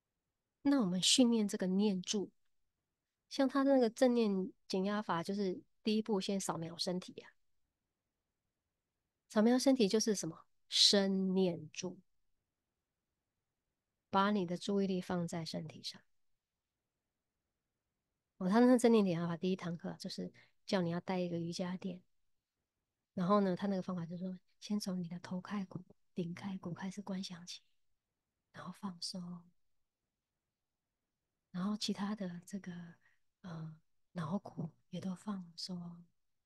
那我们训练这个念住，像他的那个正念减压法，就是第一步先扫描身体啊。扫描身体就是什么？身念住，把你的注意力放在身体上。他那个正念点法第一堂课就是叫你要带一个瑜伽垫，然后呢，他那个方法就是说，先从你的头盖骨、顶盖骨开始观想起，然后放松，然后其他的这个呃脑骨也都放松，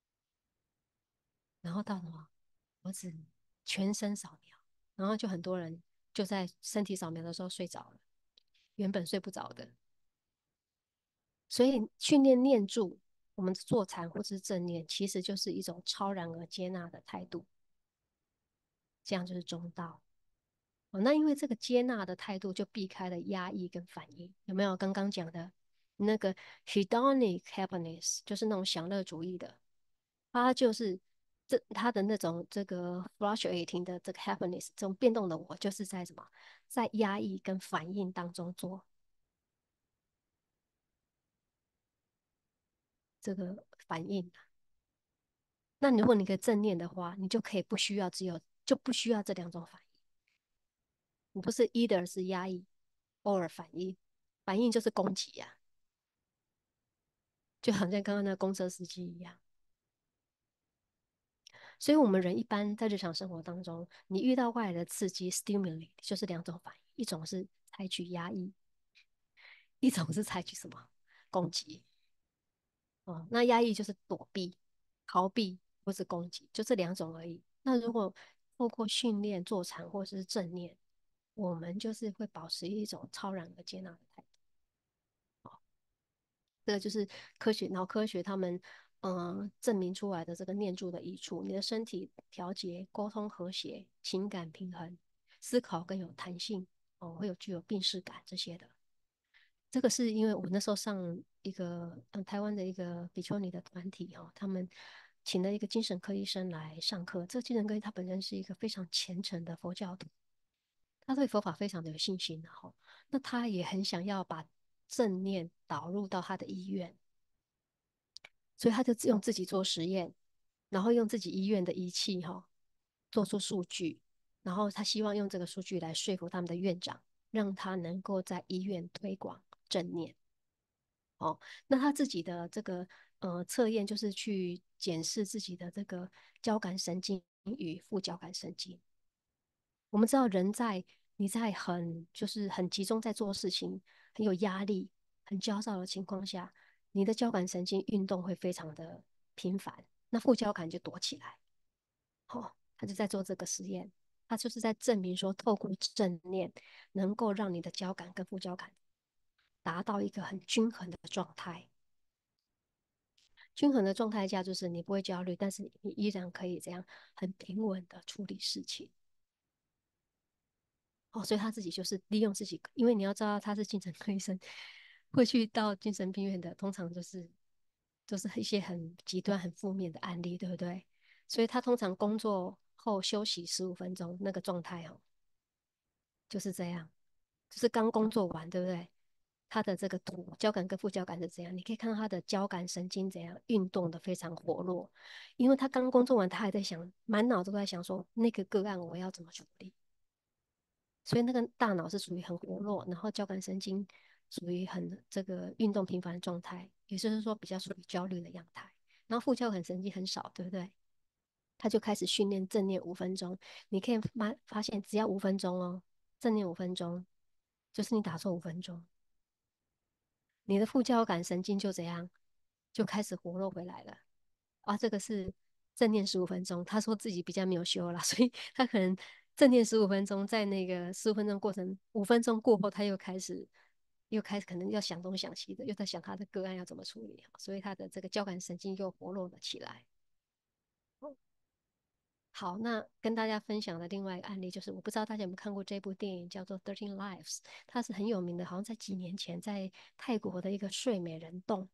然后到什么脖子全身扫描，然后就很多人就在身体扫描的时候睡着了，原本睡不着的。所以训练念住，我们坐禅或是正念，其实就是一种超然而接纳的态度，这样就是中道。那因为这个接纳的态度，就避开了压抑跟反应。有没有刚刚讲的那个 hedonic happiness，就是那种享乐主义的，它就是它的那种这个 fluctuating 的这个 happiness，这种变动的我，就是在什么，在压抑跟反应当中做这个反应。那如果你可以正念的话，你就可以不需要就不需要这两种反应。你不是 either 是压抑，or 反应，反应就是攻击呀、就好像刚刚那个公车司机一样。所以，我们人一般在日常生活当中，你遇到外来的刺激 （stimuli） 就是两种反应，一种是采取压抑，一种是采取什么攻击。那压抑就是躲避、逃避或是攻击，就这两种而已。那如果透过训练、坐禅或是正念，我们就是会保持一种超然而接纳的态度。这个就是脑科学他们证明出来的这个念住的益处，你的身体调节、沟通和谐、情感平衡、思考更有弹性，会具有病视感这些的。这个是因为我那时候上一个台湾的一个比丘尼的团体他们请了一个精神科医生来上课。这个精神科医他本身是一个非常虔诚的佛教徒，他对佛法非常的有信心，然后那他也很想要把正念导入到他的医院，所以他就用自己做实验，然后用自己医院的仪器做出数据，然后他希望用这个数据来说服他们的院长，让他能够在医院推广正念。那他自己的这个测验就是去检视自己的这个交感神经与副交感神经。我们知道你在就是很集中在做事情、很有压力、很焦躁的情况下，你的交感神经运动会非常的频繁，那副交感就躲起来。他就在做这个实验，他就是在证明说，透过正念能够让你的交感跟副交感达到一个很均衡的状态。均衡的状态下，就是你不会焦虑，但是你依然可以这样很平稳的处理事情。所以他自己就是利用自己，因为你要知道他是精神科医生，会去到精神病院的，通常就是一些很极端、很负面的案例，对不对？所以他通常工作后休息15分钟，那个状态就是这样，就是刚工作完，对不对？他的这个图交感跟副交感是怎样？你可以看到他的交感神经怎样运动的非常活络，因为他刚工作完，他还在想，满脑都在想说那个个案我要怎么处理。所以那个大脑是属于很活络，然后交感神经属于很这个运动频繁的状态，也就是说比较属于焦虑的样态。然后副交感神经很少，对不对？他就开始训练正念5分钟，你可以发现只要五分钟哦，正念五分钟，就是你打坐5分钟，你的副交感神经就怎样，就开始活络回来了。这个是正念十五分钟，他说自己比较没有修啦，所以他可能正念十五分钟，在那个15分钟过程，5分钟过后，他又开始可能要想东想西的，又在想他的个案要怎么处理，所以他的这个交感神经又活络了起来。好，那跟大家分享的另外一个案例就是，我不知道大家有没有看过这部电影，叫做《13 Lives》，它是很有名的，好像在几年前在泰国的一个睡美人洞。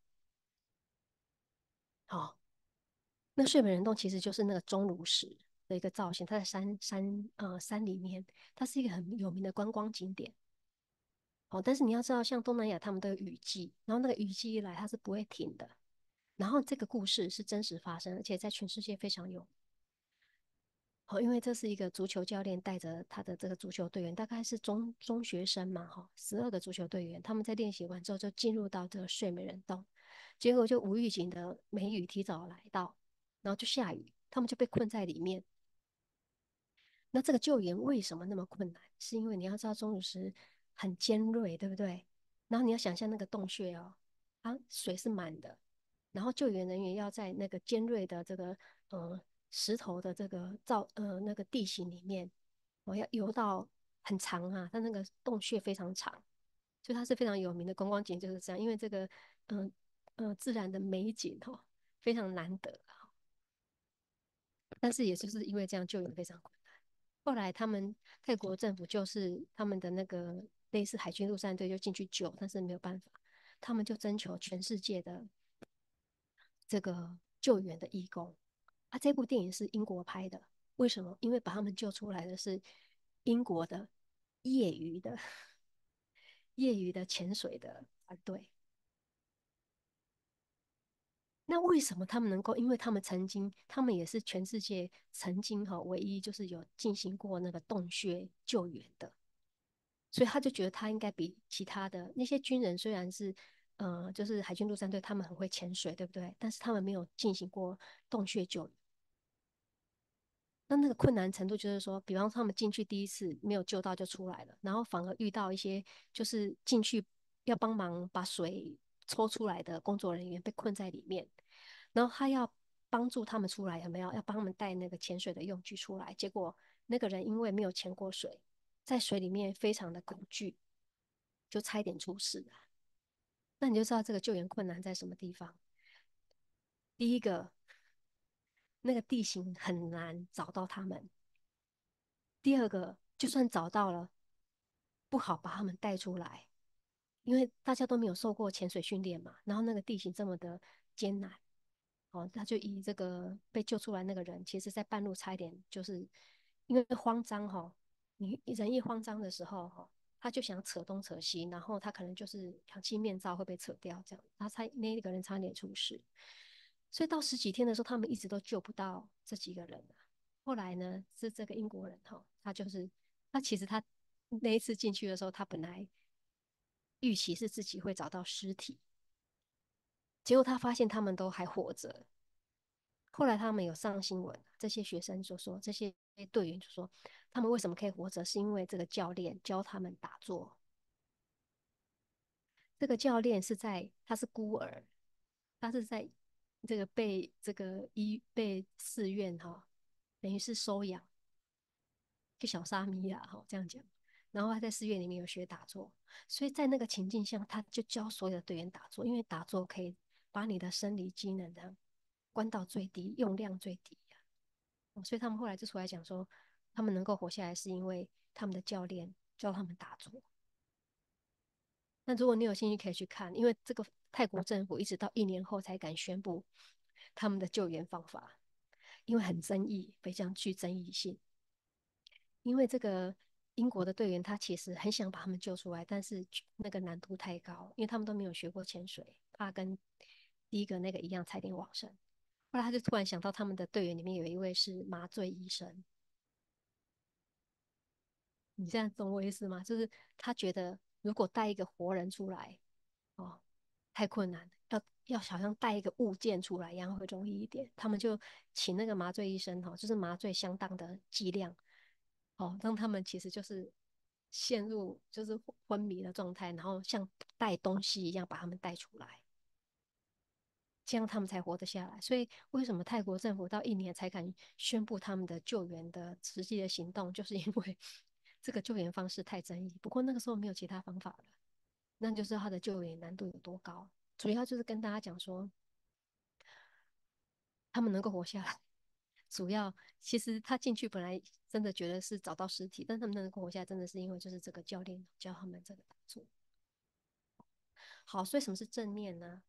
哦，那睡美人洞其实就是那个钟乳石的一个造型，它在山里面，它是一个很有名的观光景点。但是你要知道，像东南亚他们都有雨季，然后那个雨季一来，它是不会停的。 然后这个故事是真实发生，而且在全世界非常有。因为这是一个足球教练带着他的这个足球队员，大概是中学生嘛，12个足球队员，他们在练习完之后就进入到这个睡美人洞，结果就无预警的梅雨提早来到，然后就下雨，他们就被困在里面。那这个救援为什么那么困难？是因为你要知道钟乳石很尖锐，对不对？然后你要想象那个洞穴哦，水是满的，然后救援人员要在那个尖锐的这个呃石头的这个那个地形里面，我要游到很长啊，它那个洞穴非常长，所以它是非常有名的观光景，就是这样。因为这个自然的美景非常难得啊，但是也就是因为这样救援非常困难。后来他们泰国政府就是他们的那个类似海军陆战队就进去救，但是没有办法，他们就征求全世界的这个救援的义工。这部电影是英国拍的，为什么？因为把他们救出来的是英国的业余的业余的潜水的团队。那为什么他们能够？因为他们曾经，他们也是全世界曾经唯一就是有进行过那个洞穴救援的，所以他就觉得他应该比其他的那些军人虽然是就是海军陆战队，他们很会潜水，对不对？但是他们没有进行过洞穴救援。那个困难程度就是说，比方说他们进去第一次没有救到就出来了，然后反而遇到一些就是进去要帮忙把水抽出来的工作人员被困在里面，然后他要帮助他们出来，有没有？要帮他们带那个潜水的用具出来，结果那个人因为没有潜过水，在水里面非常的恐惧，就差一点出事了。那你就知道这个救援困难在什么地方。第一个，那个地形很难找到他们；第二个，就算找到了，不好把他们带出来，因为大家都没有受过潜水训练嘛，然后那个地形这么的艰难。他就以这个被救出来那个人，其实在半路差一点就是因为慌张你人一慌张的时候他就想扯东扯西，然后他可能就是氧气面罩会被扯掉这样，那个人差点出事。所以到十几天的时候，他们一直都救不到这几个人啊。后来呢，是这个英国人他其实他那一次进去的时候，他本来预期是自己会找到尸体，结果他发现他们都还活着。后来他们有上新闻，这些学生就说，这些队员就说，他们为什么可以活着，是因为这个教练教他们打坐。这个教练他是孤儿，他是在这个被寺院等于是收养，就小沙弥啦这样讲。然后他在寺院里面有学打坐，所以在那个情境下，他就教所有的队员打坐，因为打坐可以把你的生理机能这样关到最低，用量最低所以他们后来就出来讲说，他们能够活下来是因为他们的教练教他们打坐。那如果你有兴趣，可以去看，因为这个泰国政府一直到1年后才敢宣布他们的救援方法，因为很争议，非常具争议性。因为这个英国的队员他其实很想把他们救出来，但是那个难度太高，因为他们都没有学过潜水，怕跟第一个那个一样差点往生。后来他就突然想到，他们的队员里面有一位是麻醉医生。你现在懂我意思吗？就是他觉得如果带一个活人出来，哦，太困难了，要好像带一个物件出来一样会容易一点。他们就请那个麻醉医生就是麻醉相当的剂量，让他们其实就是陷入就是昏迷的状态，然后像带东西一样把他们带出来，这样他们才活得下来。所以为什么泰国政府到1年才敢宣布他们的救援的实际的行动，就是因为这个救援方式太争议。不过那个时候没有其他方法了，那就知道他的救援难度有多高。主要就是跟大家讲说，他们能够活下来，主要其实他进去本来真的觉得是找到尸体，但他们能够活下来，真的是因为就是这个教练教他们这个打坐。好，所以什么是正念呢？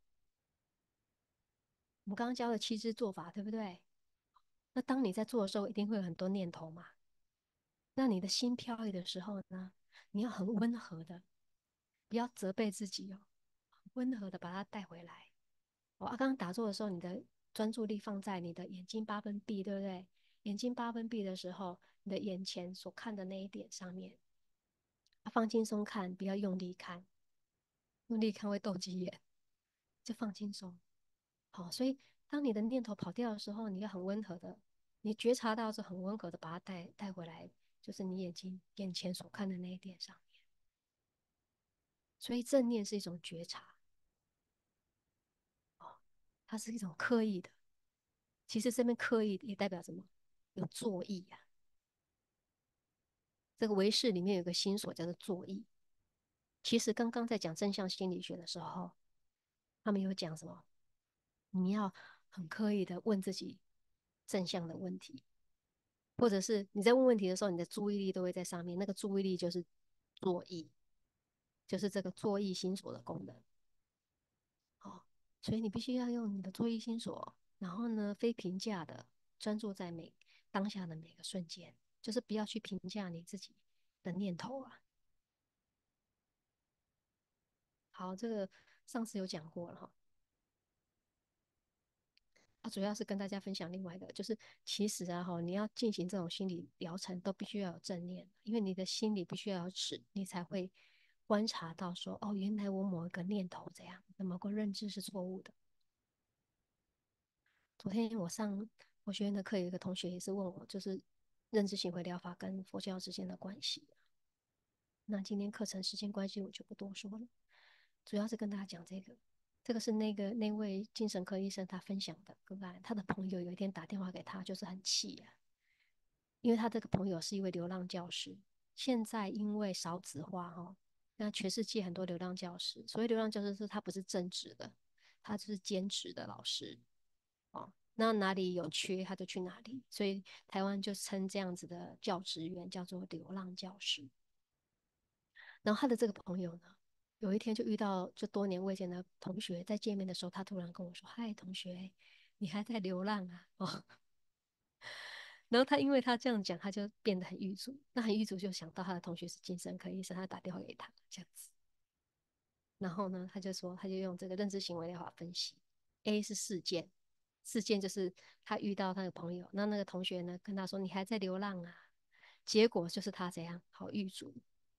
我们刚刚教了7支做法，对不对？那当你在做的时候，一定会有很多念头嘛。那你的心飘逸的时候呢，你要很温和的，不要责备自己温和的把它带回来。 刚刚打坐的时候，你的专注力放在你的眼睛八分闭，对不对？眼睛八分闭的时候，你的眼前所看的那一点上面，放轻松看，不要用力看，用力看会斗鸡眼，就放轻松。好，所以当你的念头跑掉的时候，你要很温和的，你觉察到是很温和的把它带回来，就是你眼前所看的那一点上面。所以正念是一种觉察，哦，它是一种刻意的。其实这边刻意也代表什么？有作意呀、这个唯识里面有个心所叫做作意。其实刚刚在讲正向心理学的时候，他们有讲什么？你要很刻意的问自己正向的问题，或者是你在问问题的时候，你的注意力都会在上面，那个注意力就是作意，就是这个作意心所的功能。哦，所以你必须要用你的作意心所，然后呢，非评价的专注在当下的每个瞬间，就是不要去评价你自己的念头啊。好，这个上次有讲过了哈。主要是跟大家分享另外一个，就是其实啊哈，你要进行这种心理疗程，都必须要有正念，因为你的心里必须要有尺，你才会观察到说，哦，原来我某一个念头这样，某个认知是错误的。昨天我上我学院的课，有一个同学也是问我，就是认知行为疗法跟佛教之间的关系。那今天课程时间关系，我就不多说了，主要是跟大家讲这个。这个是那位精神科医生他分享的个案，他的朋友有一天打电话给他，就是很气啊，因为他这个朋友是一位流浪教师，现在因为少子化哈，那全世界很多流浪教师，所谓流浪教师是他不是正职的，他就是兼职的老师哦。那哪里有缺他就去哪里，所以台湾就称这样子的教职员叫做流浪教师。然后他的这个朋友呢，有一天就遇到就多年未见的同学，在见面的时候，他突然跟我说："嗨，同学，你还在流浪啊？"哦，然后他因为他这样讲，他就变得很郁卒。那很郁卒就想到他的同学是精神科医生，他打电话给他这样子。然后呢，他就说，他就用这个认知行为疗法分析，A 是事件，事件就是他遇到他的朋友，那个同学呢跟他说："你还在流浪啊？"结果就是他怎样，好郁卒。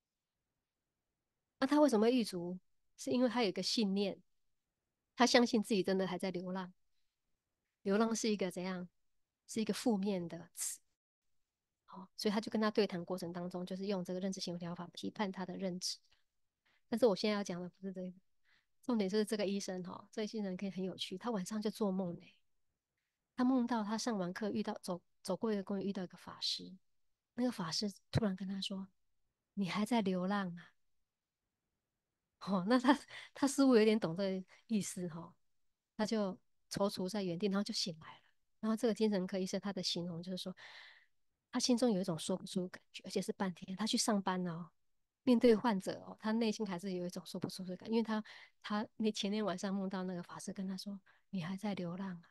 那他为什么会狱卒？是因为他有一个信念，他相信自己真的还在流浪。流浪是一个怎样？是一个负面的词。好，所以他就跟他对谈过程当中，就是用这个认知行为疗法批判他的认知。但是我现在要讲的不是这个，重点是这个医生哈，这些人可以很有趣。他晚上就做梦嘞，他梦到他上完课走过一个公园，遇到一个法师，那个法师突然跟他说："你还在流浪啊？"哦，那他似乎有点懂这个意思哈、他就踌躇在原地，然后就醒来了。然后这个精神科医生他的形容就是说，他心中有一种说不出的感觉，而且是半天。他去上班哦，面对患者哦，他内心还是有一种说不出的感觉，因为他那前天晚上梦到那个法师跟他说："你还在流浪啊？"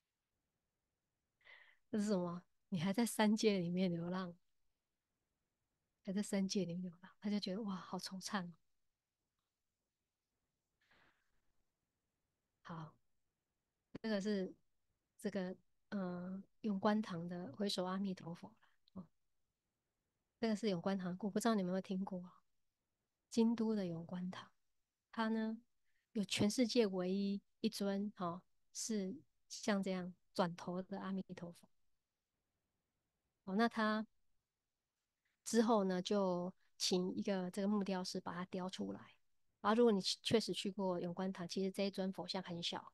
这是什么？你还在三界里面流浪，还在三界里面流浪，他就觉得哇，好惆怅哦。好，这个是这个永观堂的回首阿弥陀佛啦哦，这个是永观堂，我不知道你们有没有听过啊？京都的永观堂，它呢有全世界唯一一尊是像这样转头的阿弥陀佛。哦，那他之后呢就请一个这个木雕师把它雕出来。然后如果你确实去过永观堂，其实这一尊佛像很小。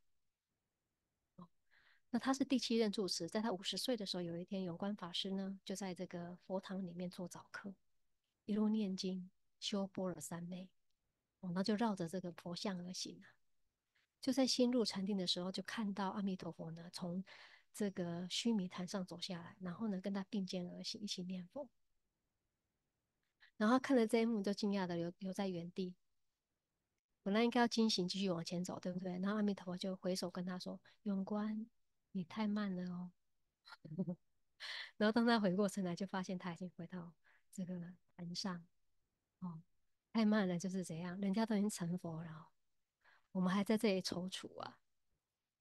那他是第七任住持，在他50岁的时候，有一天永观法师呢就在这个佛堂里面做早课，一路念经修般若三昧，那就绕着这个佛像而行啊。就在心入禅定的时候，就看到阿弥陀佛呢从这个须弥坛上走下来，然后呢跟他并肩而行，一起念佛。然后看了这一幕，就惊讶的留在原地。本来应该要惊醒，继续往前走，对不对？然后阿弥陀佛就回首跟他说："永观，你太慢了哦。"然后当他回过神来，就发现他已经回到这个坛上。哦，太慢了，就是怎样？人家都已经成佛了，我们还在这里踌躇啊。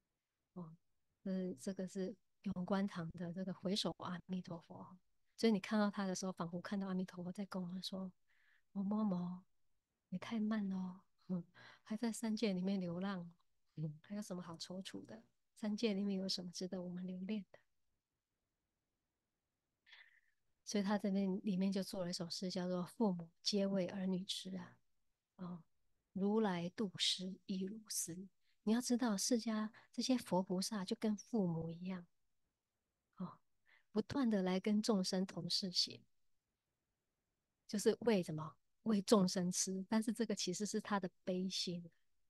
哦，这个是永观堂的这个回首阿弥陀佛，所以你看到他的时候，仿佛看到阿弥陀佛在跟我们说：某某某，你太慢了哦，还在三界里面流浪，还有什么好踌躇的？三界里面有什么值得我们留恋的？所以他这边里面就做了一首诗，叫做“父母皆为儿女痴”啊，哦，如来度世亦如斯。你要知道，释迦这些佛菩萨就跟父母一样，哦，不断的来跟众生同事行，就是为什么？为众生吃。但是这个其实是他的悲心，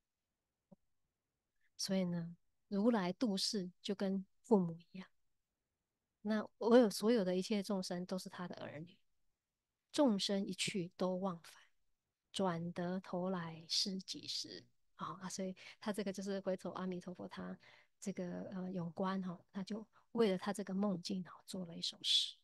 所以呢，如来度世就跟父母一样。那我有所有的一切众生都是他的儿女，众生一去都忘返，转得头来是几时？所以他这个就是回头阿弥陀佛，他这个永观他就为了他这个梦境做了一首诗。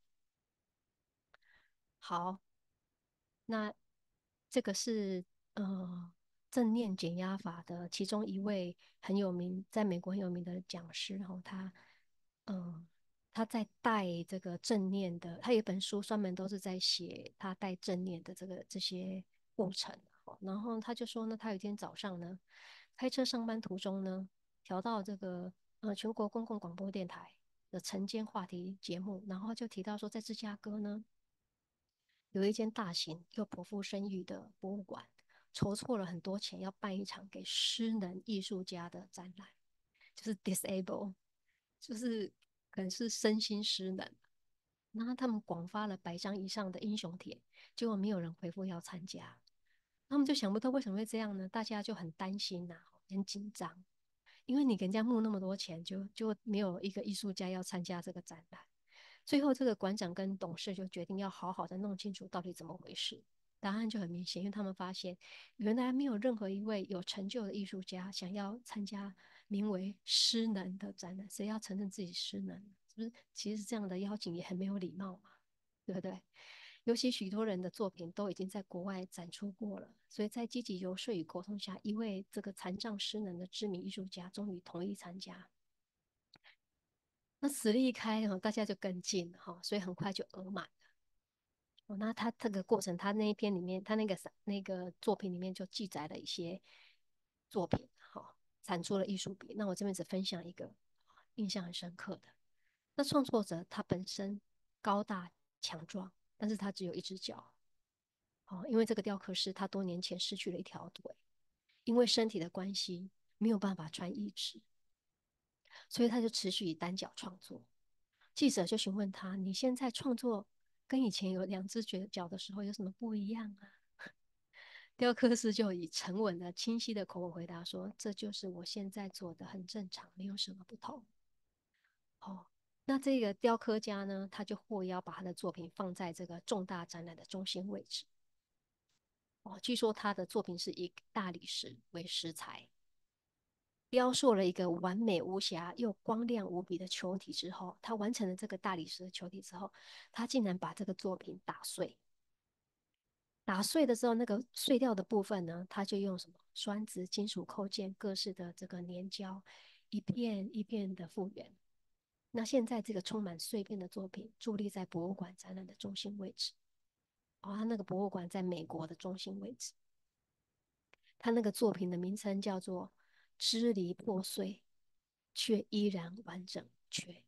好，那这个是正念减压法的其中一位很有名，在美国很有名的讲师，嗯、他在带这个正念的，他有一本书专门都是在写他带正念的这些过程。然后他就说呢，他有一天早上呢，开车上班途中呢，调到这个全国公共广播电台的晨间话题节目，然后就提到说，在芝加哥呢。有一间大型又颇负声誉的博物馆，筹措了很多钱，要办一场给失能艺术家的展览，就是 disable，就是可能是身心失能。然后他们广发了100张以上的英雄帖，结果没有人回复要参加。他们就想不透为什么会这样呢？大家就很担心很紧张，因为你给人家募那么多钱，就没有一个艺术家要参加这个展览。最后，这个馆长跟董事就决定要好好的弄清楚到底怎么回事。答案就很明显，因为他们发现原来没有任何一位有成就的艺术家想要参加名为“失能”的展览。谁要承认自己失能？是不是？其实这样的邀请也很没有礼貌嘛，对不对？尤其许多人的作品都已经在国外展出过了，所以在积极游说与沟通下，一位这个残障失能的知名艺术家终于同意参加。那实力一开，大家就跟进所以很快就额满了。那他这个过程，他那一篇里面，他那个作品里面就记载了一些作品，产出了艺术品。那我这边只分享一个印象很深刻的。那创作者他本身高大强壮，但是他只有一只脚，因为这个雕刻师他多年前失去了一条腿，因为身体的关系没有办法穿义肢，所以他就持续以单脚创作。记者就询问他：“你现在创作跟以前有2只脚的时候有什么不一样啊？”雕刻师就以沉稳的、清晰的口吻回答说：“这就是我现在做的，很正常，没有什么不同。”哦，那这个雕刻家呢，他就获邀把他的作品放在这个重大展览的中心位置。据说他的作品是以大理石为石材，雕塑了一个完美无瑕又光亮无比的球体之后，他完成了这个大理石的球体之后，他竟然把这个作品打碎。打碎的时候，那个碎掉的部分呢，他就用什么栓子、金属扣件、各式的这个粘胶，一片一片的复原。那现在这个充满碎片的作品，伫立在博物馆展览的中心位置。他那个博物馆在美国的中心位置。他那个作品的名称叫做“支离破碎，却依然完整无缺”。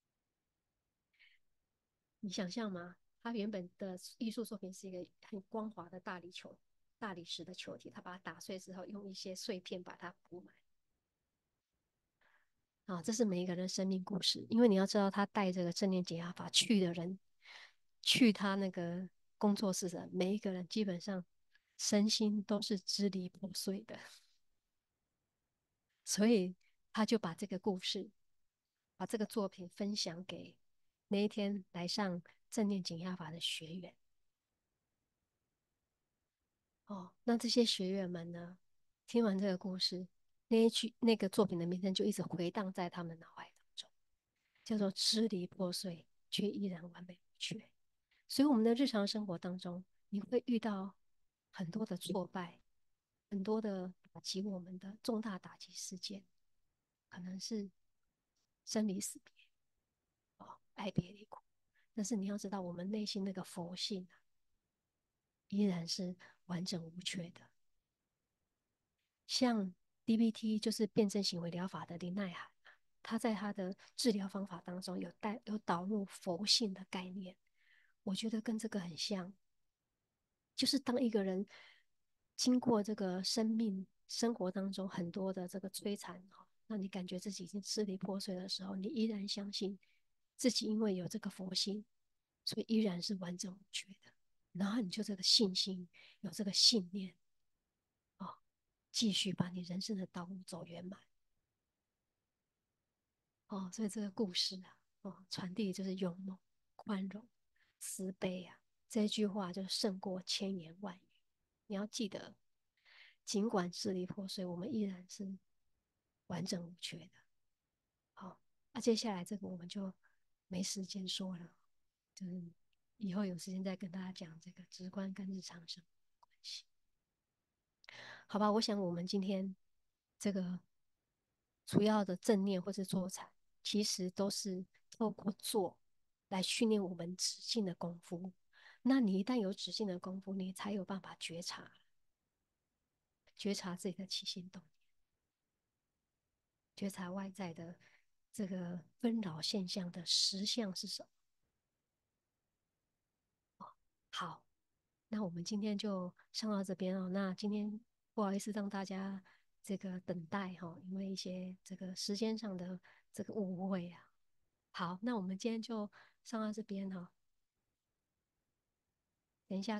你想象吗？他原本的艺术作品是一个很光滑的大理石的球体，他把它打碎之后，用一些碎片把它补满。这是每一个人的生命故事，因为你要知道，他带这个正念减压法去的人，去他那个工作室的每一个人，基本上身心都是支离破碎的，所以他就把这个故事，把这个作品分享给那一天来上正念减压法的学员。那这些学员们呢，听完这个故事，那个作品的名称就一直回荡在他们脑海当中，叫做支离破碎，却依然完美无缺。所以我们的日常生活当中，你会遇到很多的挫败，很多的打击我们的重大打击事件，可能是生离死别，爱别离苦。但是你要知道，我们内心那个佛性依然是完整无缺的。像 DBT 就是辩证行为疗法的林奈涵，他在他的治疗方法当中有导入佛性的概念，我觉得跟这个很像。就是当一个人经过这个生活当中很多的这个摧残，让你感觉自己已经支离破碎的时候，你依然相信自己因为有这个佛性，所以依然是完整无缺的。然后你就这个信心，有这个信念，继续把你人生的道路走圆满。所以这个故事传递就是勇猛、宽容、慈悲这一句话就胜过千言万语。你要记得，尽管支离破碎，我们依然是完整无缺的。好，那接下来这个我们就没时间说了，就是以后有时间再跟大家讲这个直观跟日常生活的关系。好吧，我想我们今天这个主要的正念或是坐禅，其实都是透过做来训练我们止境的功夫。那你一旦有止境的功夫，你才有办法觉察自己的起心动念，觉察外在的这个纷扰现象的实相是什么。好，那我们今天就上到这边哦。那今天不好意思让大家这个等待因为一些这个时间上的这个误会啊。好，那我们今天就上到这边等一下。